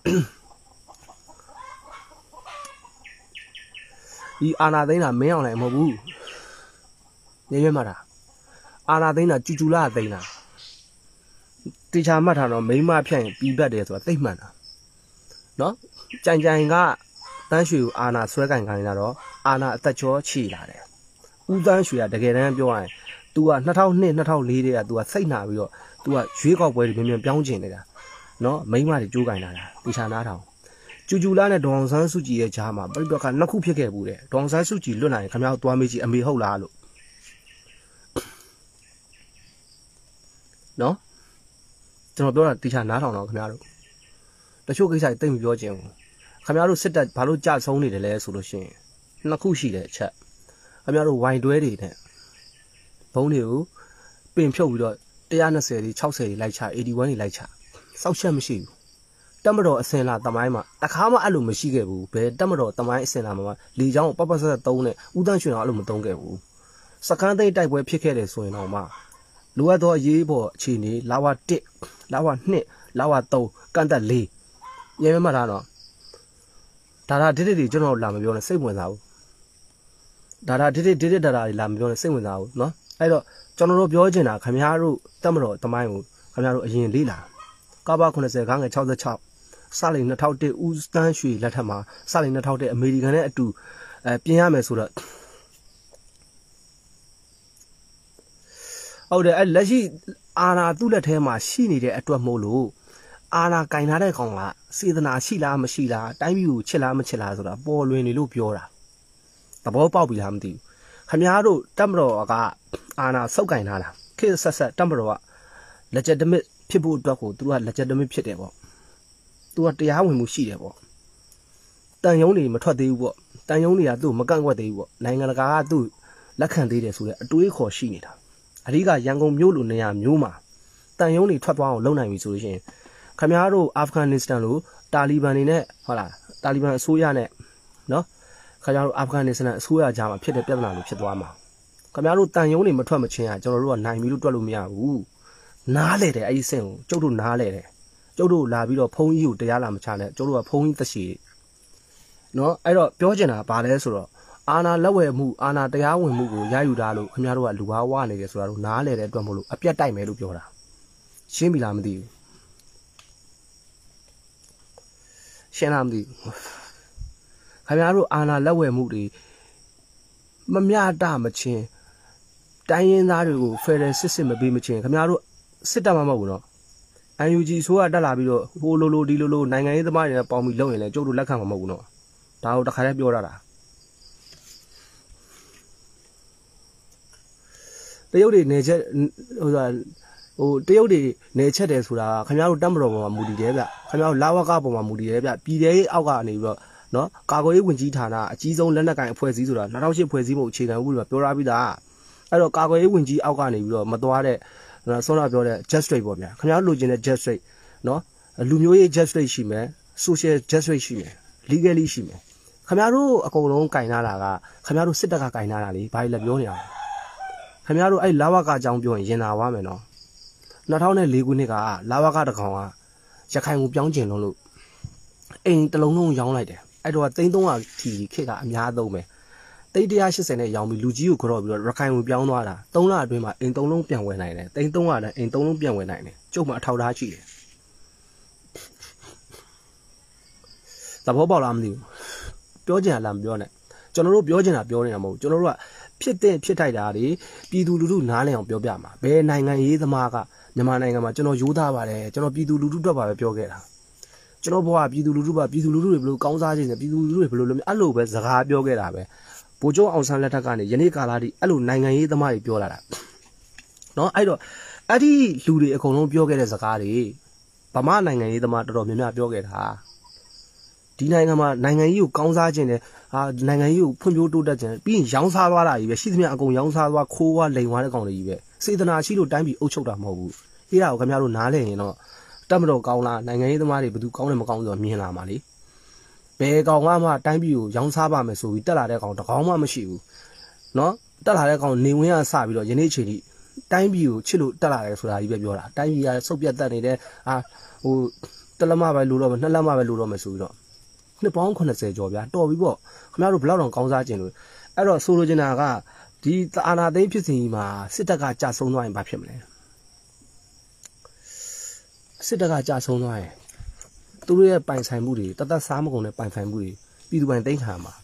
ဒီအာနာသိန်းတာမင်းအောင်လိုင်းမဟုတ်ဘူးနေရွေးမှာတာအာနာသိန်းတာကျူကျူလာသိန်းတာတေချာမှတ်ထားတော့မိမဖြန့်ရင်ပြီးပတ်တယ်ဆိုတာသိမှန်တာနော်ကြိုင်ကြိုင်ကတန်းရွှေကိုအာနာဆွဲကင်ခိုင်းလာတော့အာနာအသက်ချောချီလာတယ်ဦးတန်းရွှေကတကယ်တမ်းပြောရရင် तू က၂၀၀၂ ၂၀၀၄တည်းက तू ကစိတ်နာပြီးတော့ तू ကရွေးကောက်ပွဲတွေမြန်မြန်ပြောင်းကျင်နေတာနော်မိမတွေကြိုးကင်လာတာတေချာနားထောင်ကျူကျူလာနဲ့ဒေါအောင်ဆန်းစုကြည်ရဲ့ကြားမှာပြိပခါနှစ်ခုဖြစ်ခဲ့ဘူးတဲ့ဒေါအောင်ဆန်းစုကြည်လွတ်နိုင်ခင်ဗျားတို့သွားမေးကြည့်အမေဟုတ်လားလို့နော်ကျွန်တော်ပြောတာတေချာနားထောင်တော့ခင်ဗျားတို့တချို့ကိစ္စတွေတိတ်မပြောချင်ဘူးခင်ဗျားတို့စစ်တပ်ဘာလို့ကြဆုံးနေတယ်လဲဆိုလို့ရှိရင်နှစ်ခုရှိတယ်အချက်ခင်ဗျားတို့ဝိုင်တွဲတွေနဲ့ဘုံတွေကိုပင်ဖြုတ်ပြီးတော့one twentyတွေsixtyတွေလိုက်ချeighty-oneတွေလိုက်ချစောက်ချက်မရှိဘူးတက်မတော်အစင်လာတမိုင်းမှာတခါမှအဲ့လိုမရှိခဲ့ဘူးဘယ်တက်မတော်တမိုင်းအစင်လာမှာလေချောင်းကိုပတ်ပတ်ဆက်ဆက်သုံးနဲ့ဦးတန်းရွှေအောင်အဲ့လိုမသုံးခဲ့ဘူးစကန်းသိမ်းတိုက်ပွဲဖြစ်ခဲ့တယ်ဆိုရင်တော့မှလိုအပ်သောအရေးပေါ်အခြေအနေလာဝoneလာဝtwoလာဝthreeကန့်တက်fourညမဲမှတ်ထားတော့ဒါဒါဒစ်ဒစ်တွေကျွန်တော်လာမပြောနဲ့စိတ်ဝင်စားဘူးဒါဒါဒစ်ဒစ်ဒစ်ဒစ်ဒါဒါတွေလာမပြောနဲ့စိတ်ဝင်စားဘူးเนาะအဲ့တော့ကျွန်တော်တို့ပြောချင်တာခင်ဗျားတို့တက်မတော်တမိုင်းကိုခင်ဗျားတို့အရင်လေးလာကာဘာninetyခန်းငယ်sixty-sixစလိန်two thousand oneဦးတန်းရွှေလက်ထက်မှာစလိန်two thousand oneအမေရိကန်နဲ့အတူအဲပြင်ရမယ်ဆိုတော့ဟုတ်တယ်အဲလက်ရှိအာနာသူ့လက်ထဲမှာရှိနေတဲ့အတွက်မို့လို့အာနာကင်ထားတဲ့ကောင်ကစေတနာရှိလားမရှိလားတိုင်းပြည်ကိုချစ်လားမချစ်လားဆိုတာပေါ်လွင်နေလို့ပြောတာသဘောပေါက်ပြီလားမသိဘူးခင်ဗျားတို့တက်မတော်ကအာနာစောက်ကင်ထားတာခေတ်ဆက်ဆက်တက်မတော်က legitimate ဖြစ်ဖို့အတွက်ကိုသူက legitimate ဖြစ်တယ်ပေါ့သူကတရားဝင်မှုရှိတယ်ပေါ့တန်ယုံတွေမထွက်သေးဘူးပေါ့တန်ယုံတွေကသူ့မကန့်ကွက်သေးဘူးပေါ့နိုင်ငံတကာကသူ့လက်ခံသေးတယ်ဆိုတဲ့အတွေးခေါ်ရှိနေတာအဓိကရန်ကုန်မြို့လိုနေရာမျိုးမှာတန်ယုံတွေထွက်သွားအောင်လုပ်နိုင်ပြီဆိုလို့ရှိရင်ခင်ဗျားတို့အာဖဂန်နစ္စတန်လိုတာလီဘန်တွေနဲ့ဟုတ်လားတာလီဘန်အစိုးရနဲ့နော်ခင်ဗျားတို့အာဖဂန်နစ္စတန်အစိုးရကြားမှာဖြစ်တဲ့ပြဿနာလိုဖြစ်သွားမှာခင်ဗျားတို့တန်ယုံတွေမထွက်မချင်းอ่ะကျွန်တော်တို့ကနိုင်ပြီလို့တွက်လို့မရဘူးနားလေတယ်အဲ့ဒီစင်ကိုကျုပ်တို့နားလေတယ်ကျုပ်တို့လာပြီးတော့ဖုံးကြီးကိုတရားလာမချနဲ့ကျုပ်တို့ကဖုံးကြီးသက်ရှိနော်အဲ့တော့ပြောချင်တာဗာလဲဆိုတော့အာနာလက်ဝဲမှုအာနာတရားဝင်မှုကိုရယူတာလို့ခင်ဗျားတို့ကလူဘာဝနေတယ်ဆိုတာတို့နားလေတဲ့အတွက်မလို့အပြတ်တိုက်မယ်လို့ပြောတာရှင်းပြီလားမသိဘူးရှင်းလားမသိဘူးခင်ဗျားတို့အာနာလက်ဝဲမှုတွေမမျှတမချင်းတိုင်းရင်းသားတွေကို Federal စစ်စစ်မပေးမချင်းခင်ဗျားတို့စစ်တပ်မမဟုတ်ဘူးနော် N U G ဆိုကတက်လာပြီးတော့ဟိုလိုလိုဒီလိုလိုနိုင်ငံရေးသမားတွေနဲ့ပေါင်းပြီးလုပ်ရင်လည်းကျုပ်တို့လက်ခံမှာမဟုတ်ဘူးနော်ဒါကိုတခါတည်းပြောရတာတရုတ်တွေနေချက်ဟိုဆိုတာဟိုတရုတ်တွေနေချက်တယ်ဆိုတာခင်ဗျားတို့တက်မတော်ပေါ်မှာမူတည်တယ်ဗျခင်ဗျားတို့လာဝကပေါ်မှာမူတည်တယ်ဗျပြည်သေးအောက်ကနေပြီးတော့နော်ကာကွယ်ရေးဝန်ကြီးဌာနအကြီးဆုံးလက်နက်ကိုင်အဖွဲ့အစည်းဆိုတာtwo thousand eightဖွဲ့စည်းမှုအခြေခံဥပဒေမှာပြောထားပြီးသားအဲ့တော့ကာကွယ်ရေးဝန်ကြီးအောက်ကနေပြီးတော့မသွားတဲ့ဆောနာပြောတဲ့ justice ပေါ့ဗျာခင်ဗျားတို့လိုချင်တဲ့ justice နော်လူမျိုးရေး justice ရှိမယ် social justice ရှိမယ် legally ရှိမယ်ခင်ဗျားတို့အကုန်လုံးကင်ထားတာကခင်ဗျားတို့စစ်တပ်ကကင်ထားတာလေဘာလဲပြောနေတာခင်ဗျားတို့အဲ့လာဝကအကြောင်းပြောရင်ရင်နာသွားမယ်နော်two thousand fourခုနှစ်ကလာဝကတကောင်ကရခိုင်ကိုပြောင်းကျင်လုံးလို့အိမ်တလုံးလုံးရောင်းလိုက်တယ်အဲ့တော့သိန်းthree hundredထီခေတ်ကအများသုံးပဲသိန်းone hundred eightyနဲ့ရောင်းပြီးလူကြီးကိုခေါ်တော့ပြီးတော့ရခိုင်ကိုပြောင်းသွားတာthreeလအတွင်းမှာအိမ်သုံးလုံးပြန်ဝယ်နိုင်တယ်သိန်းthree hundredနဲ့အိမ်သုံးလုံးပြန်ဝယ်နိုင်တယ်ကျုပ်မှအထောက်ထားရှိတယ်သဘောပေါက်လားမသိဘူးပြောချင်တာလားမပြောနဲ့ကျွန်တော်တို့ပြောချင်တာပြောနေတာမဟုတ်ဘူးကျွန်တော်တို့ကဖြစ်တဲ့ဖြစ်ထိုက်တာတွေပြည်သူလူထုနားလည်အောင်ပြောပြမှာဘယ်နိုင်ငံရေးသမားကမြန်မာနိုင်ငံမှာကျွန်တော်ရိုးသားပါတယ်ကျွန်တော်ပြည်သူလူထုအတွက်ပါပဲပြောခဲ့တာကျွန်တော်ဘဝပြည်သူလူထုပါပြည်သူလူထုတွေဘယ်လိုကောင်းစားခြင်းလဲပြည်သူလူထုတွေဘယ်လိုလုပ်အဲ့လိုပဲစကားပြောခဲ့တာပဲဗိုလ်ချုပ်အောင်ဆန်းလက်ထက်ကနေယနေ့ကာလထိအဲ့လိုနိုင်ငံရေးသမားတွေပြောလာတာနော်အဲ့တော့အဲ့ဒီလူတွေအကုန်လုံးပြောခဲ့တဲ့စကားတွေဗမာနိုင်ငံရေးသမားတော်တော်များများပြောခဲ့တာဒီနိုင်ငံမှာနိုင်ငံရေးကိုကောင်းစားခြင်းနဲ့ဟာနိုင်ငံရေးကိုဖွံ့ဖြိုးတိုးတက်ခြင်းပြီးရင်ရောင်းစားသွားတာကြီးပဲရှိသမျှအကုန်ရောင်းစားသွားခိုးသွားလိန်သွားတဲ့ကောင်တွေကြီးပဲစေတနာရှိလို့တိုင်းပြည်အုပ်ချုပ်တာမဟုတ်ဘူးအဲ့ဒါကိုခင်ဗျားတို့နားလည်ရင်တော့တက်မတော်ကောင်းလားနိုင်ငံရေးသမားတွေဘယ်သူကောင်းတယ်မကောင်းဆိုတော့မြင်လာမှာလေဘယ်ကောင်ကမှတိုင်းပြည်ကိုရောင်းစားပါမယ်ဆိုပြီးတက်လာတဲ့ကောင်တကောင်မှမရှိဘူးနော်တက်လာတဲ့ကောင်နေဝင်းကစပြီးတော့ယနေ့ချိန်ထိတိုင်းပြည်ကိုချစ်လို့တက်လာတယ်ဆိုတာကြီးပဲပြောတာတိုင်းပြည်ကစုပ်ပြတ်တက်နေတယ်အာဟိုတလက်မပဲလို့တော့နှစ်လက်မပဲလို့တော့မယ်ဆိုပြီးတော့နှစ်ပေါင်းeightyကျော်ဗျာတော်ပြီပေါ့ခင်ဗျားတို့ဘယ်လောက်တောင်ကောင်းစားခြင်းလို့အဲ့တော့ဆိုလိုချင်တာကဒီအာဏာသိမ်းဖြစ်စဉ်ကြီးမှာစစ်တပ်ကကြာဆုံးသွားရင်ဘာဖြစ်မလဲစစ်တပ်ကကြာဆုံးသွားရင်သူတို့ရဲ့ပိုင်ဆိုင်မှုတွေတသက်စားမကုန်တဲ့ပိုင်ဆိုင်မှုတွေပြည်သူပိုင်သိမ်းခံမှာ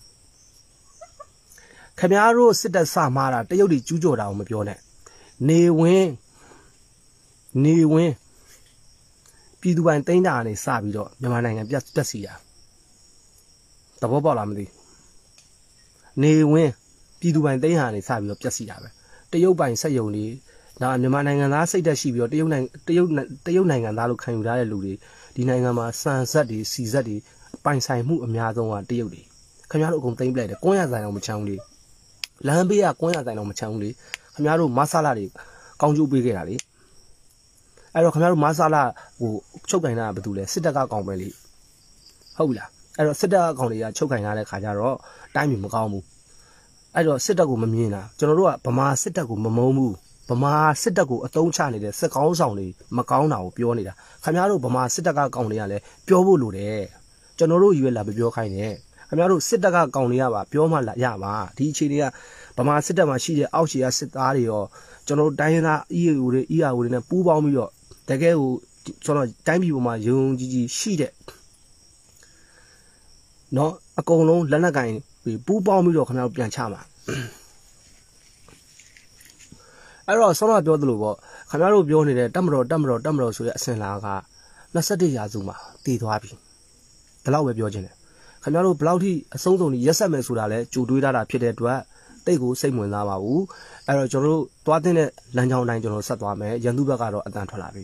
ခင်ဗျားတို့စစ်တပ်စမှားတာတရုတ်တွေကျူးကျော်တာကိုမပြောနဲ့နေဝင်းနေဝင်းပြည်သူပိုင်သိမ်းတာကနေစပြီးတော့မြန်မာနိုင်ငံပြတ်တက်စီတာသဘောပေါက်လားမသိနေဝင်းပြည်သူပိုင်သိမ်းဟာနေစပြီးတော့ပြတ်စီတာပဲတရုတ်ပိုင်စက်ယုံတွေဒါမြန်မာနိုင်ငံသားစိတ်သက်ရှိပြီးတော့တရုတ်နိုင်ငံတရုတ်တရုတ်နိုင်ငံသားလို့ခံယူထားတဲ့လူတွေဒီနိုင်ငံမှာစံဆက်တွေစီဆက်တွေပိုင်ဆိုင်မှုအများဆုံးကတရုတ်တွေခင်ဗျားတို့အကုန်သိမ်းပလိုက်တယ်ကွန်းရဆိုင်အောင်မချောင်းလေးလမ်းဘေးကကွန်းရတိုင်းတော့မချမ်းဘူးလေခင်ဗျားတို့မဆလာတွေကောင်းကျိုးပေးခဲ့တာလေအဲ့တော့ခင်ဗျားတို့မဆလာဟိုချုပ်ကင်တာကဘာတူလဲစစ်တပ်ကကောင်းပဲလေဟုတ်ပြီလားအဲ့တော့စစ်တပ်ကကောင်တွေကချုပ်ကင်ထားတဲ့ခါကျတော့တိုင်းပြည်မကောင်းဘူးအဲ့တော့စစ်တပ်ကိုမမြင်တာကျွန်တော်တို့ကဗမာစစ်တပ်ကိုမမုန်းဘူးဗမာစစ်တပ်ကိုအတုံးချနေတဲ့စစ်ကောင်းဆောင်တွေမကောင်းတာကိုပြောနေတာခင်ဗျားတို့ဗမာစစ်တပ်ကကောင်တွေကလည်းပြောဖို့လိုတယ်ကျွန်တော်တို့ရွေးလာပြောခိုင်းတယ်ခင်ဗျားတို့စစ်တပ်ကကောင်တွေကပါပြောမှလာရပါဒီအခြေတွေကဗမာစစ်တပ်မှာရှိတဲ့အောက်ခြေကစစ်သားတွေရောကျွန်တော်တို့တိုင်းရင်းသား E A O တွေ E R O တွေနဲ့ပူးပေါင်းပြီးတော့တကယ်ကိုကျွန်တော်တိုင်းပြည်ပေါ်မှာယုံကြည်ကြည်ရှိတဲ့နော်အကုန်လုံးလက်နက်ကင်ပူးပေါင်းပြီးတော့ခင်ဗျားတို့ပြန်ချမှာအဲ့တော့ဆောင်းလာပြောသလိုပေါ့ခင်ဗျားတို့ပြောနေတဲ့တက်မတော်တက်မတော်တက်မတော်ဆိုတဲ့အစင်လာက၂၁ရာစုမှာတည်သွားပြီဒီလောက်ပဲပြောချင်တယ်ခင်ဗျားတို့ဘယ်လောက်ထိအဆုံးစုံကြီးရက်ဆက်မယ်ဆိုတာလဲကြိုတွေးထားတာဖြစ်တဲ့အတွက်တိတ်ကိုစိတ်ဝင်စားပါဘူးအဲ့တော့ကျွန်တော်တို့သွားတဲ့လမ်းကြောင်းတိုင်းကျွန်တော်ဆက်သွားမယ်ရန်သူဘက်ကတော့အတန်ထွက်လာပြီ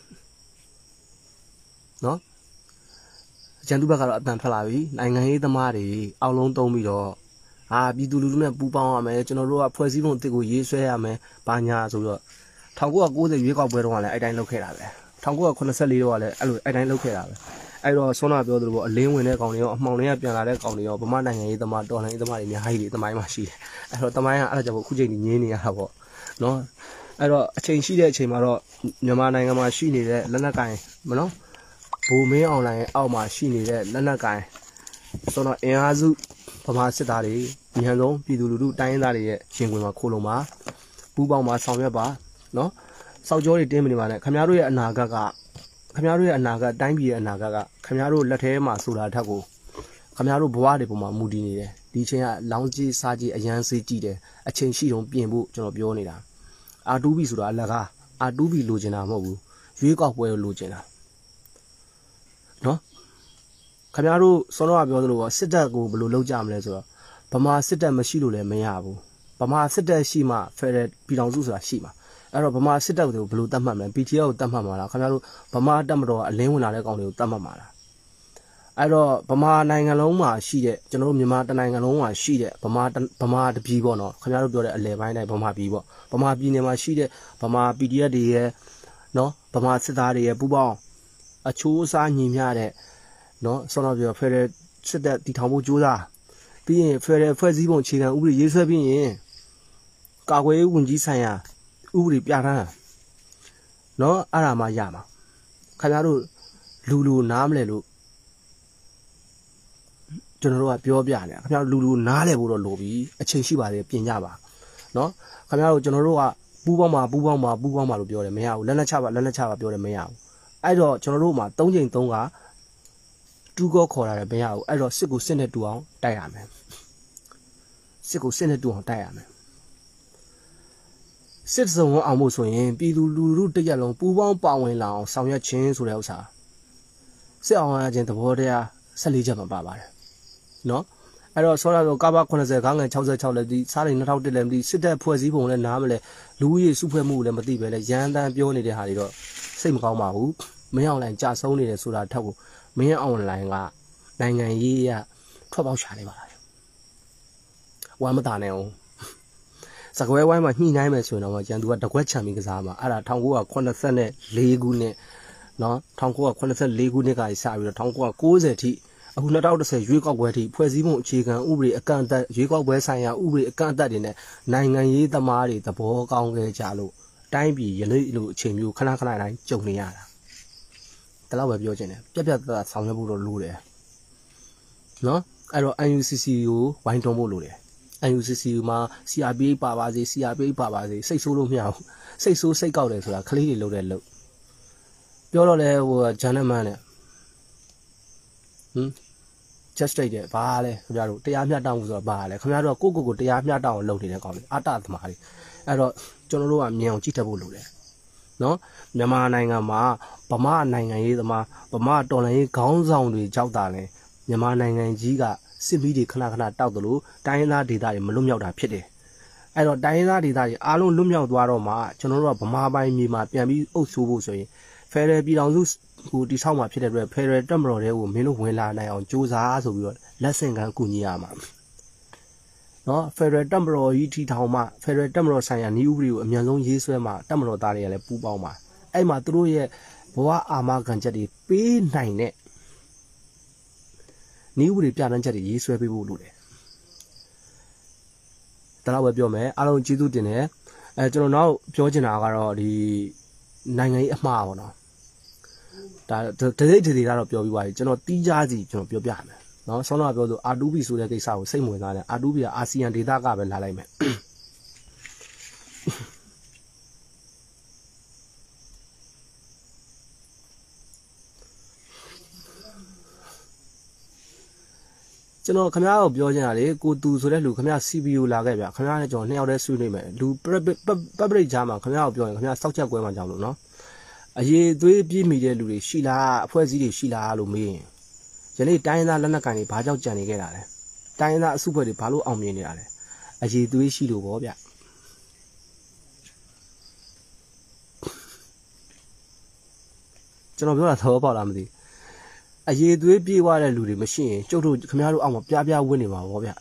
နော်ရန်သူဘက်ကတော့အတန်ထွက်လာပြီနိုင်ငံရေးသမားတွေအောက်လုံးတုံးပြီးတော့အာပြည်သူလူထုနဲ့ပူးပေါင်းရမယ်ကျွန်တော်တို့ကဖွဲ့စည်းပုံအသစ်ကိုရေးဆွဲရမယ်ဘာညာဆိုတော့၁၉၉၀ရွေးကောက်ပွဲတုန်းကလည်းအဲ့တိုင်းလုပ်ခဲ့တာပဲ၁၉၇၄တုန်းကလည်းအဲ့လိုအဲ့တိုင်းလုပ်ခဲ့တာပဲအဲ့တော့ဆွမ်းနာပြောသလိုပေါ့အလင်းဝင်တဲ့ကောင်တွေရောအမှောင်တွေကပြန်လာတဲ့ကောင်တွေရောဗမာနိုင်ငံရေးသမားတော်လှန်ရေးသမားတွေအများကြီးတွေတမိုင်းမှာရှိတယ်အဲ့တော့တမိုင်းကအဲ့ဒါကြောင့်အခုချိန်ကြီးငင်းနေရတာပေါ့နော်အဲ့တော့အချိန်ရှိတဲ့အချိန်မှာတော့မြန်မာနိုင်ငံမှာရှိနေတဲ့လက်နက်ကိုင်မနော်ဘိုးမင်းအွန်လိုင်းအောက်မှာရှိနေတဲ့လက်နက်ကိုင်ဆိုတော့အင်အားစုဗမာစစ်သားတွေအများဆုံးပြည်သူလူထုတိုင်းရင်းသားတွေရဲ့ရှင်ခွင်မှာခိုးလုံးမှာပူးပေါင်းမှာဆောင်ရွက်ပါနော်စောက်ကြောတွေတင်းမနေပါနဲ့ခင်ဗျားတို့ရဲ့အနာဂတ်ကခင်ဗျားတို့ရဲ့အနာဂတ်တိုင်းပြည်ရဲ့အနာဂတ်ကခင်ဗျားတို့လက်ထဲမှာဆိုတာထက်ကိုခင်ဗျားတို့ဘဝတွေပေါ်မှာမူတည်နေတယ်ဒီအချိန်ကလောင်းကြီးစားကြီးအရန်စေးကြည့်တယ်အချိန်ရှိတုံးပြင်ဖို့ကျွန်တော်ပြောနေတာအာတူဘီဆိုတာအလကားအာတူဘီလိုချင်တာမဟုတ်ဘူးရွေးကောက်ပွဲကိုလိုချင်တာနော်ခင်ဗျားတို့စောတော့ပြောသလိုပေါ့စစ်တပ်ကိုဘယ်လိုလုပ်ကြမလဲဆိုတော့ဗမာစစ်တပ်မရှိလို့လည်းမရဘူးဗမာစစ်တပ်ရှိမှဖက်ဒရယ်ပြည်ထောင်စုဆိုတာရှိမှာအဲ့တော့ဗမာစစ်တပ်ကိုဘယ်လိုတတ်မှတ်မလဲ P T L ကိုတတ်မှတ်မှာလားခင်ဗျားတို့ဗမာတပ်မတော်ကအလင်းဝင်လာတဲ့ကောင်တွေကိုတတ်မှတ်မှာလားအဲ့တော့ဗမာနိုင်ငံလုံးမှာရှိတဲ့ကျွန်တော်တို့မြန်မာတနိုင်ငံလုံးမှာရှိတဲ့ဗမာဗမာတပြည်ပေါ့နော်ခင်ဗျားတို့ပြောတဲ့အလဲပိုင်းတိုင်းဗမာပြည်ပေါ့ဗမာပြည်နယ်မှာရှိတဲ့ဗမာ P D F တွေရဲ့နော်ဗမာစစ်သားတွေရဲ့ပူပေါင်းအချိုးအစားညီမျှတဲ့နော်ဆောင်းတော့ပြောဖက်ဒရယ်စစ်တပ်တည်ထောင်ဖို့ကြိုးစားပြီးရင်ဖက်ဒရယ်ဖွဲ့စည်းပုံအခြေခံဥပဒေရေးဆွဲပြီးရင်ကာကွယ်ရေးဝန်ကြီးဆိုင်ရာဥပဒေပြဋ္ဌာန်းနော်အဲ့ဒါမှရမှာခင်ဗျားတို့လူလူနားမလဲလို့ကျွန်တော်တို့ကပြောပြနေတာခင်ဗျားတို့လူလူနားလဲဖို့တော့လိုပြီအချိန်ရှိပါသေးပြင်ကြပါနော်ခင်ဗျားတို့ကျွန်တော်တို့ကပူးပေါင်းပါပူးပေါင်းပါပူးပေါင်းပါလို့ပြောတယ်မရဘူးလက်လက်ချပါလက်လက်ချပါပြောတယ်မရဘူးအဲ့တော့ကျွန်တော်တို့မှာ၃ချိန်၃ကတူကောခေါ်ရတယ်မရဘူးအဲ့တော့စစ်ကိုစစ်နဲ့တူအောင်တိုက်ရမယ်စစ်ကိုစစ်နဲ့တူအောင်တိုက်ရမယ်စစ်စုံအောင်ဖို့ဆိုရင်ပြည်သူလူထုတရက်လုံးပူးပေါင်းပါဝင်လာအောင်ဆောင်ရွက်ခြင်းဆိုတဲ့ဥစ္စာစစ်အောင်ရခြင်းသဘောတရား၁၄ချက်မှာပါပါတယ်နော်အဲ့တော့ဆောရတော့ကဘာ၉၀ခန်းငယ်၆၆လည်းဒီစားတွေ၂၀၀၁လည်းမသိစစ်တပ်ဖွဲ့စည်းပုံလည်းနားမလဲလူကြီးစုဖွဲ့မှုလည်းမသိပဲလေရန်တန်းပြောနေတဲ့ဟာတွေတော့စိတ်မကောင်းပါဘူးမင်းအောင်လိုင်းကြာဆုံးနေတယ်ဆိုတာထက်ကိုမင်းအောင်လိုင်းကနိုင်ငံရေးရထွက်ပေါက်ရှာနေပါလားဝမ်းမတာနဲ့အောင်စကွဲဝိုင်းမှာညှိနှိုင်းမယ်ဆိုရင်တော့ကျန်သူကတကွက်ချန်ပြီးကစားမှာအဲ့ဒါ၁၉၇၄ခုနှစ်နော်၁၉၇၄ခုနှစ်ကစပြီးတော့၁၉၉၀ထိအခု၂၀၁၀ရွေးကောက်ပွဲထိဖွဲ့စည်းပုံအခြေခံဥပဒေအကန့်အသတ်ရွေးကောက်ပွဲဆိုင်ရာဥပဒေအကန့်အသတ်တွေနဲ့နိုင်ငံရေးသမားတွေသဘောကောင်းခဲ့ကြလို့တိုင်းပြည်ရလိလို့အချိန်မျိုးခဏခဏတိုင်းကြုံနေရတာဒါတော့ပဲပြောချင်တယ်ပြက်ပြက်သားဆောင်ရွက်ဖို့တော့လိုတယ်နော်အဲ့တော့ N U C C ကိုဝိုင်းတွန်းဖို့လိုတယ် N U C C မှာ C R P H ပါပါစေ C R P H ပါပါစေစိတ်ဆိုးလို့မရဘူးစိတ်ဆိုးစိတ်ကောက်တယ်ဆိုတာကလေးတွေလုပ်တဲ့လုပ်ပြောတော့လဲဟိုဂျန်နမန်နဲ့ဟမ် just straight တယ်ဘာလဲခင်ဗျားတို့တရားမျှတမှုဆိုတာဘာလဲခင်ဗျားတို့ကကိုကိုကိုတရားမျှတအောင်လုပ်နေတဲ့ကောင်တွေအတ္တသမားတွေအဲ့တော့ကျွန်တော်တို့ကမြင်အောင်ကြည့်တတ်ဖို့လိုတယ်နော်မြန်မာနိုင်ငံမှာဗမာနိုင်ငံရေးသမားဗမာတော်လှန်ရေးခေါင်းဆောင်တွေကြောက်တာလဲမြန်မာနိုင်ငံကြီးကစစ်မီးတွေခဏခဏတောက်တယ်လို့တိုင်းရင်းသားဒေသတွေမလွတ်မြောက်တာဖြစ်တယ်အဲ့တော့တိုင်းရင်းသားဒေသတွေအားလုံးလွတ်မြောက်သွားတော့မှကျွန်တော်တို့ကဗမာပိုင်းမြေမှာပြန်ပြီးအုပ်ဆိုးဖို့ဆိုရင်ဖယ်ဒရယ်ပြည်ထောင်စုဟိုတိဆောက်မှာဖြစ်တဲ့အတွက်ဖယ်ဒရယ်တက်မတော်တွေကိုမင်းတို့ဝင်လာနိုင်အောင်ကြိုးစားဆိုပြီးတော့လက်ဆင့်ကမ်းကူညီရမှာနော်ဖက်ဒရယ်တပ်မတော်ကြီးထီထောင်မှဖက်ဒရယ်တပ်မတော်ဆိုင်ရာနည်းဥပဒေကိုအမြန်ဆုံးရေးဆွဲမှာတပ်မတော်သားတွေကလည်းပူးပေါင်းမှာအဲ့မှာသူတို့ရဲ့ဘဝအာမခံချက်တွေပေးနိုင်တဲ့နည်းဥပဒေပြဋ္ဌာန်းချက်တွေရေးဆွဲပေးဖို့လိုတယ်ဒါတော့ပဲပြောမယ်အားလုံးကျေးဇူးတင်တယ်အဲကျွန်တော်နောက်ပြောချင်တာကတော့ဒီနိုင်ငံရေးအမှားပေါ့နော်ဒါတစိမ့်တစိမ့်တော့ပြောပြီးသွားပြီကျွန်တော်တီးခြားစီကျွန်တော်ပြောပြမယ်နော်ဆောင်းတော့ပြောဆို အာ တူ ဘီ ဆိုတဲ့ကိစ္စကိုစိတ်ဝင်စားတယ် အာ တူ ဘီ ကအာဆီယံဒေသကပဲလာလိုက်မယ်ကျွန်တော်ခင်ဗျားကိုပြောချင်တာလေကိုတူဆိုတဲ့လူခင်ဗျား စီ ပီ ယူ လာခဲ့ဗျခင်ဗျားနဲ့ကျွန်တော်နှစ်ယောက်တည်းဆွေးနွေးမယ်လူ public ကြားမှာခင်ဗျားကိုပြောရင်ခင်ဗျားစောက်ချက်ကွဲမှကြောင်လို့နော်အရေးသွေးပြေးမိတဲ့လူတွေရှိလားအဖွဲ့အစည်းတွေရှိလားလို့မေးရင်ယနေ့တိုင်းရင်းသားလက်နက်ကိုင်တွေဘာကြောင့်ကြံနေခဲ့တာလဲတိုင်းရင်းသားအစုအဖွဲ့တွေဘာလို့အောင်မြင်နေတာလဲအရေးသွေးရှိလို့ပေါ့ဗျကျွန်တော်ပြောတာသဘောပေါက်လားမသိအရေးသွေးပြေးသွားတဲ့လူတွေမရှိရင်ကျုပ်တို့ခင်ဗျားတို့အောက်မှာပြားပြားဝင်းနေမှာပေါ့ဗျ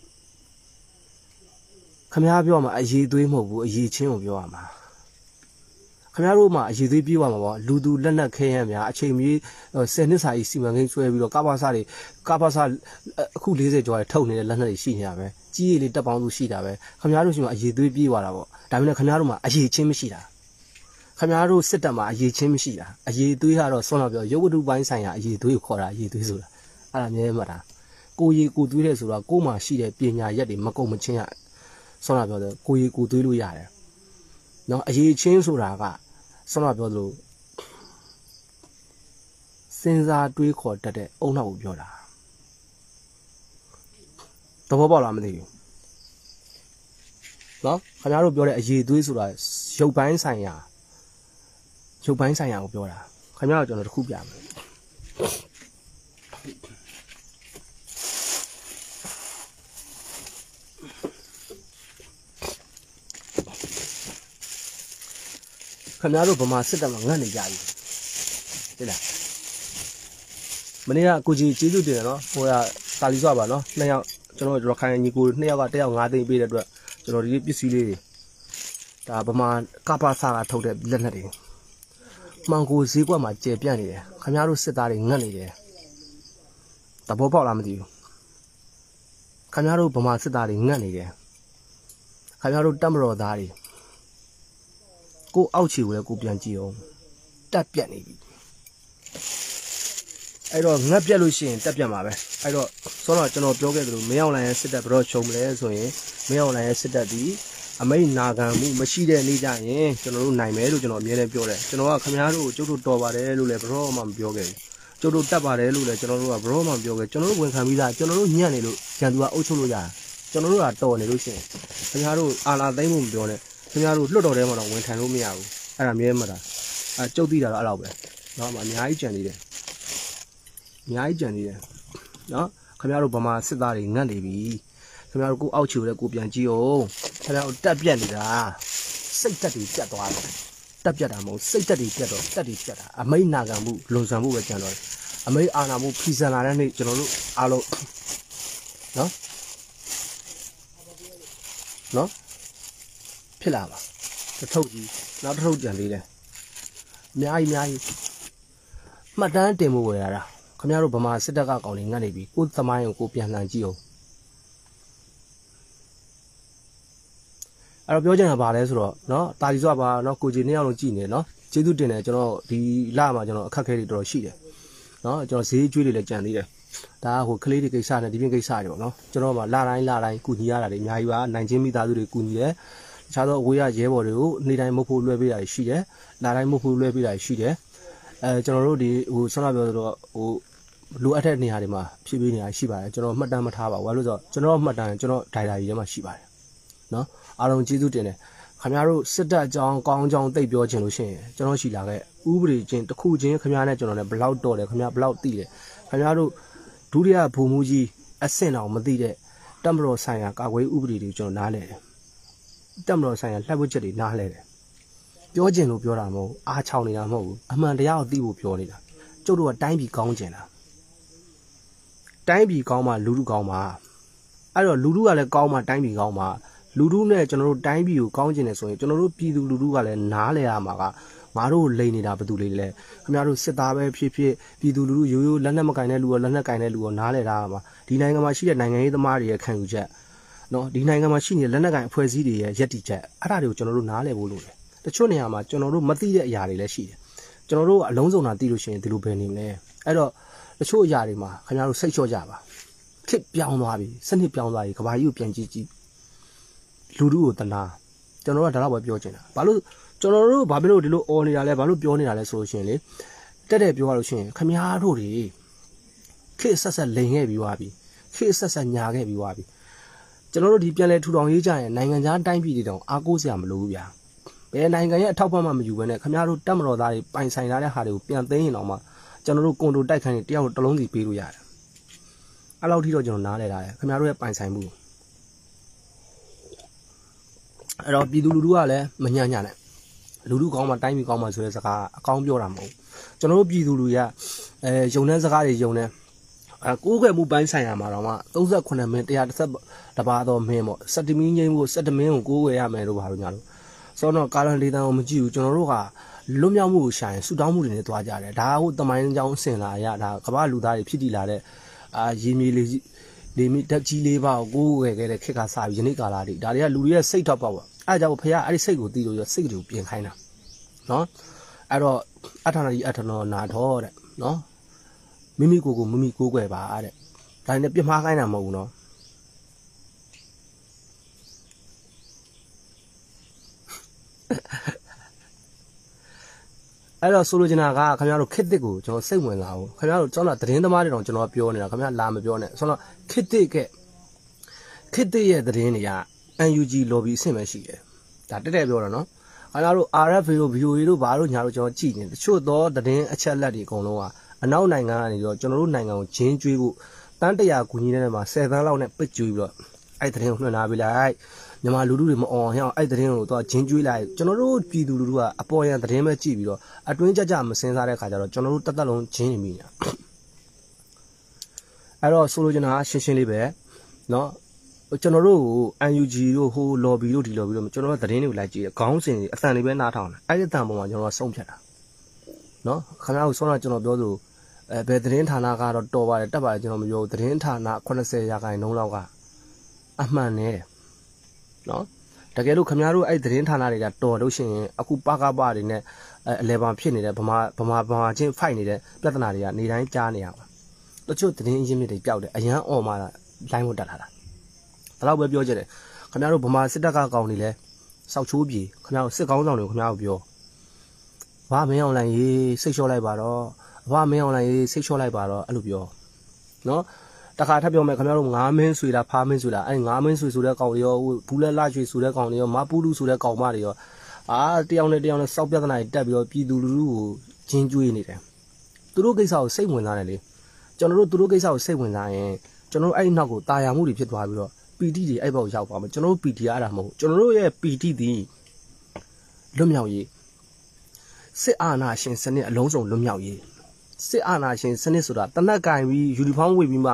ခင်ဗျားပြောမှာအရေးသွေးမဟုတ်ဘူးအရေးချင်းကိုပြောရမှာခင်ဗျားတို့မှာအရေးသွေးပြေးသွားမှာပေါ့လူသူလက်နက်ခဲရမ်းများအချိန်မီဆယ်နှစ်စာကြီးစီမံကိန်းဆွဲပြီးတော့ကပ္ပစာတွေကပ္ပစာအခု၄၀ကျော်ရထုတ်နေတဲ့လက်နက်တွေရှိနေတာပဲကြီးရည်လေးတက်ပေါင်းစုရှိတာပဲခင်ဗျားတို့ရှိမှအရေးသွေးပြေးသွားတာပေါ့ဒါပေမဲ့ခင်ဗျားတို့မှာအရေးချင်းမရှိတာခင်ဗျားတို့စစ်တပ်မှာအရေးချင်းမရှိတာအရေးသွေးကတော့ဆွမ်းတော့ပြောရုပ်ဝတ္ထုပိုင်းဆိုင်ရာအရေးသွေးကိုခေါ်တာအရေးသွေးဆိုတာအဲ့ဒါမြဲမှတ်တာကိုရီကိုသွေးတဲ့ဆိုတာကိုမှရှိတဲ့ပညာရက်တွေမကုန်မချင်းရဆွမ်းတော့ပြောတယ်ကိုရီကိုသွေးလို့ရတယ်နော်အရေးချင်းဆိုတာကဆွမ်းတော့ပြောလို့စဉ်းစားတွေးခေါ်တတ်တဲ့အုံနောက်ကိုပြောတာသဘောပေါက်လားမသိဘူးနော်ခင်ဗျားတို့ပြောတဲ့အရေးသွေးဆိုတာရုပ်ပိုင်းဆိုင်ရာရုပ်ပိုင်းဆိုင်ရာကိုပြောတာခင်ဗျားတို့ကျွန်တော်တခုပြမယ်ခင်ဗျားတို့ဗမာစစ်တပ်မှာငတ်နေကြပြီသိလားမနေ့ကကိုကြီးကျေးဇူးတင်တယ်နော်ဟိုကကာလီစွာပါနော်နှစ်ယောက်ကျွန်တော်ရခိုင်ညီကိုနှစ်ယောက်ကတစ်ယောက်၅သိန်းပေးတဲ့အတွက်ကျွန်တော်ဒီပစ္စည်းလေးတွေဒါဗမာကပ္ပစာကထုတ်တဲ့လက်နက်တွေမှန်ကိုဈေးကွက်မှာကျယ်ပြန့်နေတယ်ခင်ဗျားတို့စစ်သားတွေငတ်နေတယ်သဘောပေါက်လားမသိဘူးခင်ဗျားတို့ဗမာစစ်သားတွေငတ်နေတယ်ခင်ဗျားတို့တပ်မတော်သားတွေကိုအောက်ခြေကိုလည်းကိုပြန်ကြည့်အောင်တက်ပြတ်နေပြီအဲ့တော့ငတ်ပြတ်လို့ရှိရင်တက်ပြတ်မှာပဲအဲ့တော့ဆိုတော့ကျွန်တော်ပြောခဲ့သလိုမင်းအောင်လိုင်ရဲ့စစ်တပ်ဘယ်တော့ချုံမလဲဆိုရင်မင်းအောင်လိုင်ရဲ့စစ်တပ်ဒီအမိတ်နာခံမှုမရှိတဲ့နေ့ကျရင်ကျွန်တော်တို့နိုင်မယ်လို့ကျွန်တော်အမြဲတမ်းပြောတယ်ကျွန်တော်ကခင်ဗျားတို့ကျုပ်တို့တော်ပါတယ်လို့လည်းဘယ်တော့မှမပြောခဲ့ဘူးကျုပ်တို့တက်ပါတယ်လို့လည်းကျွန်တော်တို့ကဘယ်တော့မှမပြောခဲ့ကျွန်တော်တို့ဝန်ခံပြီးသားကျွန်တော်တို့ညံ့နေလို့ကျန်သူကအုပ်ချုပ်လို့ရတယ်ကျွန်တော်တို့ကတော်နေလို့ရှိရင်ခင်ဗျားတို့အာလာသိမ့်မှုမပြောနဲ့ခင်ဗျားတို့လွတ်တော်ထဲမှာတော့ဝန်ခံလို့မရဘူးအဲ့ဒါမြဲမှာတာအဲကျုပ်သိတာတော့အဲ့လောက်ပဲနော်အများကြီးကြံနေတယ်အများကြီးကြံနေတယ်နော်ခင်ဗျားတို့ဗမာစစ်သားတွေငတ်နေပြီခင်ဗျားတို့ကိုအောက်ချူလဲကိုပြန်ကြည့်အောင်ခင်ဗျားတို့တက်ပြက်နေတာစိတ်တက်တွေပြတ်သွားတယ်တက်ပြတ်တာမဟုတ်စိတ်တက်တွေပြတ်တော့တက်တွေပြတ်တာအမိတ်နာခံမှုလွန်ဆန်မှုပဲကြံတော့အမိတ်အာနာမှုဖီဆန်လာတဲ့နေ့ကျွန်တော်တို့အားလုံးနော်နော်ဖြစ်လာပါတထုပ်ကြီးနောက်တစ်ထုပ်ကြံသေးတယ်အများကြီးအများကြီးမှတ်တမ်းတင်မှုဝယ်ရတာခင်ဗျားတို့ဗမာစစ်တပ်ကကောင်တွေငတ်နေပြီကိုသမိုင်းကိုကိုပြန်လှန်ကြည့်အောင်အဲ့တော့ပြောချင်တာဗာလဲဆိုတော့เนาะတာလီစွာပါเนาะကိုကြီးနှစ်ယောက်လုံးကြည့်နေเนาะကျေးဇူးတင်တယ်ကျွန်တော်ဒီလမှာကျွန်တော်အခက်ခဲတွေတော်တော်ရှိတယ်เนาะကျွန်တော်ဈေးကျွေးတွေလည်းကြံသေးတယ်ဒါကဟိုကလေးတွေကိစ္စနဲ့ဒီပြင်ကိစ္စတွေပေါ့เนาะကျွန်တော်မှလာတိုင်းလာတိုင်းကုညီရတာတွေအများကြီးပါနိုင်ချင်းမိသားစုတွေကုညီတယ်တခြားသောအဝေးရရဲဘော်တွေကိုနေ့တိုင်းမဟုတ်ဖို့လွှဲပေးတာရှိတယ်လာတိုင်းမဟုတ်ဖို့လွှဲပေးတာရှိတယ်အဲကျွန်တော်တို့ဒီဟိုဆွမ်းလာပြောတော့ဟိုလိုအပ်တဲ့နေရာတွေမှာဖြည့်ပေးနေတာရှိပါတယ်ကျွန်တော်မှတ်တမ်းမထားပါဘူးဘာလို့ဆိုတော့ကျွန်တော်မှတ်တမ်းကျွန်တော်ဒိုင်တာကြီးထဲမှာရှိပါတယ်เนาะအားလုံးကျေးဇူးတင်တယ်ခင်ဗျားတို့စစ်တပ်အကြောင်းကောင်းကြောင်းသိပြောချင်လို့ရှိရင်ကျွန်တော်ရှိလာခဲ့ဥပဒေချင်းတစ်ခုချင်းခင်ဗျားနဲ့ကျွန်တော်လည်းဘလောက်တော်တယ်ခင်ဗျားဘလောက်သိတယ်ခင်ဗျားတို့ဒုတိယဘုံမူကြီးအဆင့်တော်မသိတဲ့တပ်မတော်ဆိုင်ရာကာကွယ်ဥပဒေတွေကျွန်တော်နားလဲတယ်တပ်မတော်ဆိုင်ရာလှပ်ဝက်ချက်တွေနားလဲတယ်ပြောချင်လို့ပြောတာမဟုတ်အားချောင်းနေတာမဟုတ်ဘူးအမှန်တရားကိုသိဖို့ပြောနေတာကျုပ်တို့ကတိုင်းပြည်ကောင်းကျင်တာတိုင်းပြည်ကောင်းမှလူလူကောင်းမှအဲ့တော့လူလူကလည်းကောင်းမှတိုင်းပြည်ကောင်းမှလူလူနဲ့ကျွန်တော်တို့တိုင်းပြည်ကိုကောင်းကျင်နေဆိုရင်ကျွန်တော်တို့ပြည်သူလူလူကလည်းနားလဲရမှာကငါတို့လိန်နေတာဘယ်သူလေးလဲခင်ဗျားတို့စစ်သားပဲဖြစ်ဖြစ်ပြည်သူလူလူရိုးရိုးလက်နက်မကင်တဲ့လူရောလက်နက်ကင်တဲ့လူရောနားလဲတာမှာဒီနိုင်ငံမှာရှိတဲ့နိုင်ငံရေးသမားတွေရဲ့ခံယူချက်နော်ဒီနိုင်ငံမှာရှိနေတဲ့လက်နက်ကင်အဖွဲ့အစည်းတွေရဲ့ယက်တီချက်အဲ့ဒါတွေကိုကျွန်တော်တို့နားလဲဖို့လိုတယ်တချို့နေရာမှာကျွန်တော်တို့မသိတဲ့အရာတွေလည်းရှိတယ်ကျွန်တော်တို့အလုံးစုံတာသိလို့ရှိရင်ဒီလိုပဲနေမလဲအဲ့တော့တချို့အရာတွေမှာခင်ဗျားတို့စိတ်လျှော့ကြပါခစ်ပြောင်းသွားပြီစနစ်ပြောင်းသွားပြီကဘာကြီးကိုပြန်ကြည့်ကြည့်လူလူကိုတနာကျွန်တော်တို့ကဒါတော့ပဲပြောချင်တာဘာလို့ကျွန်တော်တို့ဘာဖြစ်လို့ဒီလိုအော်နေတာလဲဘာလို့ပြောနေတာလဲဆိုလို့ရှိရင်လေတက်တက်ပြောရလို့ရှိရင်ခမားတို့တွေခေတ်ဆက်ဆက်လိန်ခဲ့ပြီးသွားပြီခေတ်ဆက်ဆက်ညာခဲ့ပြီးသွားပြီကျွန်တော်တို့ဒီပြန်လဲထူထောင်ရေးကြရင်နိုင်ငံခြားတိုင်းပြည်တွေတောင်အားကိုးစရာမလိုဘူးဗျာဘယ်နိုင်ငံရဲ့အထောက်ပံ့မှမယူဘဲနဲ့ခမားတို့တက်မတော်သားတွေပိုင်ဆိုင်လာတဲ့ဟာတွေကိုပြန်သိမ်းရင်တော့မှကျွန်တော်တို့ကွန်ဒိုတိုက်ခိုင်းနေတယောက်တစ်လုံးစီပေးလို့ရတယ်အဲ့လောက်ထိတော့ကျွန်တော်နားလဲတာလေခမားတို့ရဲ့ပိုင်ဆိုင်မှုအဲ့တော့ပြည်သူလူထုကလည်းမညံ့ညံ့နဲ့လူလူကောင်းမှတိုင်းပြည်ကောင်းမှဆိုတဲ့စကားအကောင်းပြောတာမဟုတ်ကျွန်တော်တို့ပြည်သူလူတွေကအဲယုံတဲ့စကားတွေယုံတဲ့အဲကိုးကွယ်မှုပိုင်းဆိုင်ရာမှာတော့မှသုံးခုမင်းတစ်တစ်ဆက်တပါတော့မင်းပေါ့စက်တမင်းငိမ့်ဖို့စက်တမင်းကိုကိုးကွယ်ရမယ်လို့ပါလို့ညာလို့ဆိုတော့ကာလန်လေးတန်းကိုမကြည့်ဘူးကျွန်တော်တို့ကလွတ်မြောက်မှုကိုရှာရင်ဆူတောင်းမှုတွေနဲ့တွားကြတယ်ဒါဟုတ်တမိုင်းကြောင်းအစင်လာရဒါကမ္ဘာလူသားတွေဖြစ်တည်လာတဲ့အာရေမြေလေးလေမိတက်ကြီးလေးပါကိုကိုးကွယ်ခဲ့တဲ့ခေတ်ကစပြီးယနေ့ကာလတွေဒါတွေကလူတွေရဲ့စိတ်ထောက်ပေါက်ပါအဲ့ကြောင့်ဖခင်အဲ့ဒီစိတ်ကိုတီးလို့ရစိတ်ကိုပြင်ခိုင်းတာနော်အဲ့တော့အထာဏကြီးအထနောနာတော်တဲ့နော်မိမိကိုယ်ကိုမိမိကိုးကွယ်ပါတဲ့ဒါနဲ့ပြမှားခိုင်းတာမဟုတ်ဘူးနော်အဲ့တော့ဆိုလိုချင်တာကခင်ဗျားတို့ခစ်တစ်ကိုကျွန်တော်စိတ်ဝင်လာအောင်ခင်ဗျားတို့ကျွန်တော်သတင်းသမားတွေတောင်ကျွန်တော်ပြောနေတာခင်ဗျားလာမပြောနဲ့ဆိုတော့ခစ်တစ်ကခစ်တစ်ရဲ့သတင်းတွေက အန် ယူ ဂျီ lobby အဆင့်ပဲရှိတယ်ဒါတက်တက်ပြောတာနော်အားလုံး အာရ် အက်ဖ် တို့ ဗီ အို အေ တို့ဘာလို့ညာတို့ကျွန်တော်ကြည့်နေတချို့သောသတင်းအချက်လက်တွေအကုန်လုံးကအနောက်နိုင်ငံကနေတော့ကျွန်တော်တို့နိုင်ငံကိုဂျင်းကျွေးဖို့တန်းတရာကူညီနေတဲ့မှာဆယ်သန်းလောက်နဲ့ပစ်ကျွေးပြီးတော့အဲ့သတင်းကိုနှွှန်ထားပေးလိုက်မြန်မာလူထုတွေမအောင်ဟဲ့အဲ့သတင်းကိုတော့ဂျင်းကျွေးလိုက်ကျွန်တော်တို့ပြည်သူလူထုကအပေါ်ရန်သတင်းပဲကြည့်ပြီးတော့အတွင်းကြကြမစင်စားတဲ့ခါကျတော့ကျွန်တော်တို့တက်တက်လုံးဂျင်းနေမိနေတာအဲ့တော့ဆိုလိုချင်တာရှင်းရှင်းလေးပဲနော်ကျွန်တော်တို့အန် ယူ ဂျီ တို့ဟို lobby တို့ဒီ lobby တို့ကျွန်တော်တို့သတင်းတွေကိုလိုက်ကြည့်တယ်ခေါင်းစဉ်တွေအသံတွေပဲနားထောင်တယ်အဲ့ဒီအသံပေါ်မှာကျွန်တော်ဆုံးဖြတ်တာနော်ခင်ဗျားတို့ဆောင်းတာကျွန်တော်ပြောသလိုအဲဘယ်သတင်းဌာနကတော့တော်ပါတယ်တက်ပါတယ်ကျွန်တော်မပြောဘူးသတင်းဌာနeightyရာခိုင်နှုန်းလောက်ကအမှန်နဲ့နော်တကယ်လို့ခင်ဗျားတို့အဲ့သတင်းဌာနတွေကတော်လို့ရှိရင်အခုပကပတွေနဲ့အလဲပါဖြစ်နေတဲ့ဗမာဗမာဗမာချင်းဖိုက်နေတဲ့ပြဿနာတွေကနေတိုင်းကြားနေရမှာတချို့သတင်းရင်းမြစ်တွေပျောက်တယ်အရန်អော်မှလိုင်းဝတ်တက်လာတာဒါတော့ပဲပြောကြတယ်ခင်ဗျားတို့ဗမာစစ်တပ်ကကောင်နေလဲစောက်ချိုးပြေခင်ဗျားတို့စစ်ကောင်းဆောင်တွေကိုခင်ဗျားတို့ပြောဘာမင်းအောင်လိုက်ရေးစိတ်လျှော့လိုက်ပါတော့ဘာမင်းအောင်လိုက်ရေးစိတ်လျှော့လိုက်ပါတော့အဲ့လိုပြောနော်တခါထပ်ပြောမယ်ခင်ဗျားတို့ငါးမင်းဆွေလားဖားမင်းဆွေလားအဲ့ငါးမင်းဆွေဆိုတဲ့ကောင်တွေရောဘူးလဲလှရွှေဆိုတဲ့ကောင်တွေရောမပူးလူဆိုတဲ့ကောင်မတွေရောအာတယောက်နဲ့တယောက်နဲ့စောက်ပြဿနာတွေတက်ပြီးတော့ပြည်သူလူထုကိုဂျင်းကျွေးနေတယ်သူတို့ကိစ္စကိုစိတ်ဝင်စားတယ်လေကျွန်တော်တို့သူတို့ကိစ္စကိုစိတ်ဝင်စားရင်ကျွန်တော်တို့အဲ့နောက်ကိုတာယာမှုတွေဖြစ်သွားပြီးတော့ပီတီတွေအဲ့ဘောက်ရောက်ပါမယ်ကျွန်တော်တို့ပီတီရတာမဟုတ်ကျွန်တော်တို့ရဲ့ပီတီသည်လွတ်မြောက်ရေးစစ်အာဏာရှင်စနစ်အလုံးစုံလွတ်မြောက်ရေးစစ်အာဏာရှင်စနစ်ဆိုတာတနက်ကင်ပြီးယူနီဖောင်းဝတ်ပြီးမှ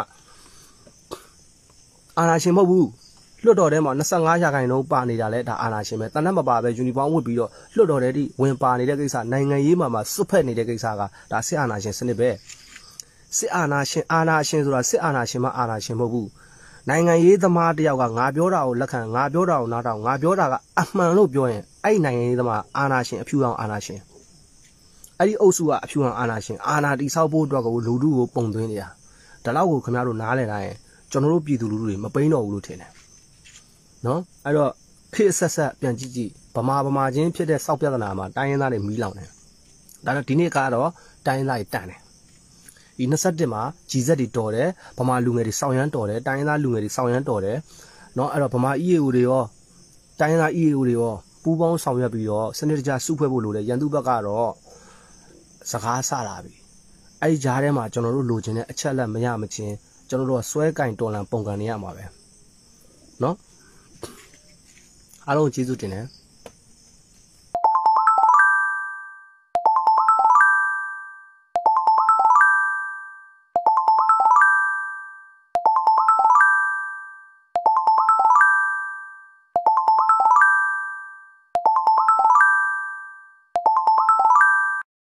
အာဏာရှင်မဟုတ်ဘူးလွတ်တော်ထဲမှာtwenty-fiveရာခိုင်နှုန်းပါနေတာလဲဒါအာဏာရှင်ပဲတနက်မပါပဲယူနီဖောင်းဝတ်ပြီးတော့လွတ်တော်ထဲထိဝင်ပါနေတဲ့ကိစ္စနိုင်ငံရေးမှာမှာစွတ်ဖက်နေတဲ့ကိစ္စကဒါစစ်အာဏာရှင်စနစ်ပဲစစ်အာဏာရှင်အာဏာရှင်ဆိုတာစစ်အာဏာရှင်မှအာဏာရှင်မဟုတ်ဘူးနိုင်ငံရေးသမားတယောက်ကငါပြောတာကိုလက်ခံငါပြောတာကိုနားထောင်ငါပြောတာကအမှန်လို့ပြောရင်အဲ့နိုင်ငံရေးသမားအာဏာရှင်အဖြူအောင်အာဏာရှင်အဲ့ဒီအုပ်စုကအဖြူအောင်အာဏာရှင်အာဏာတိဆောက်ဖို့အတွက်ကိုလူထုကိုပုံသွင်းနေတာဒါတော့ကိုခင်ဗျားတို့နားလည်တာရင်ကျွန်တော်တို့ပြည်သူလူထုတွေမပိန်းတော့ဘူးလို့ထင်တယ်နော်အဲ့တော့ခေတ်ဆက်ဆက်ပြန်ကြည့်ကြည့်ဗမာဗမာချင်းဖြစ်တဲ့စောက်ပြဿနာမှာတိုင်းရင်းသားတွေမီးလောင်တယ်ဒါတော့ဒီနေ့ကတော့တိုင်းရင်းသားတွေတန်တယ်ဒီtwenty-oneမှာ ဂျီ ဇက် တွေတော်တယ်ဗမာလူငယ်တွေစောင်းရမ်းတော်တယ်တိုင်းရင်းသားလူငယ်တွေစောင်းရမ်းတော်တယ်เนาะအဲ့တော့ဗမာ အီ အေ အို တွေရောတိုင်းရင်းသား အီ အေ အို တွေရောပူးပေါင်းဆောင်ရွက်ပြီးတော့စနစ်တကျစုဖွဲ့ဖို့လိုတယ်ရန်သူဘက်ကတော့စကားဆလာပြီအဲ့ဒီကြားထဲမှာကျွန်တော်တို့လိုချင်တဲ့အချက်လက်မရမချင်းကျွန်တော်တို့ကစွဲကင်တော်လန်ပုံကန်နေရမှာပဲเนาะအားလုံးကျေးဇူးတင်တယ်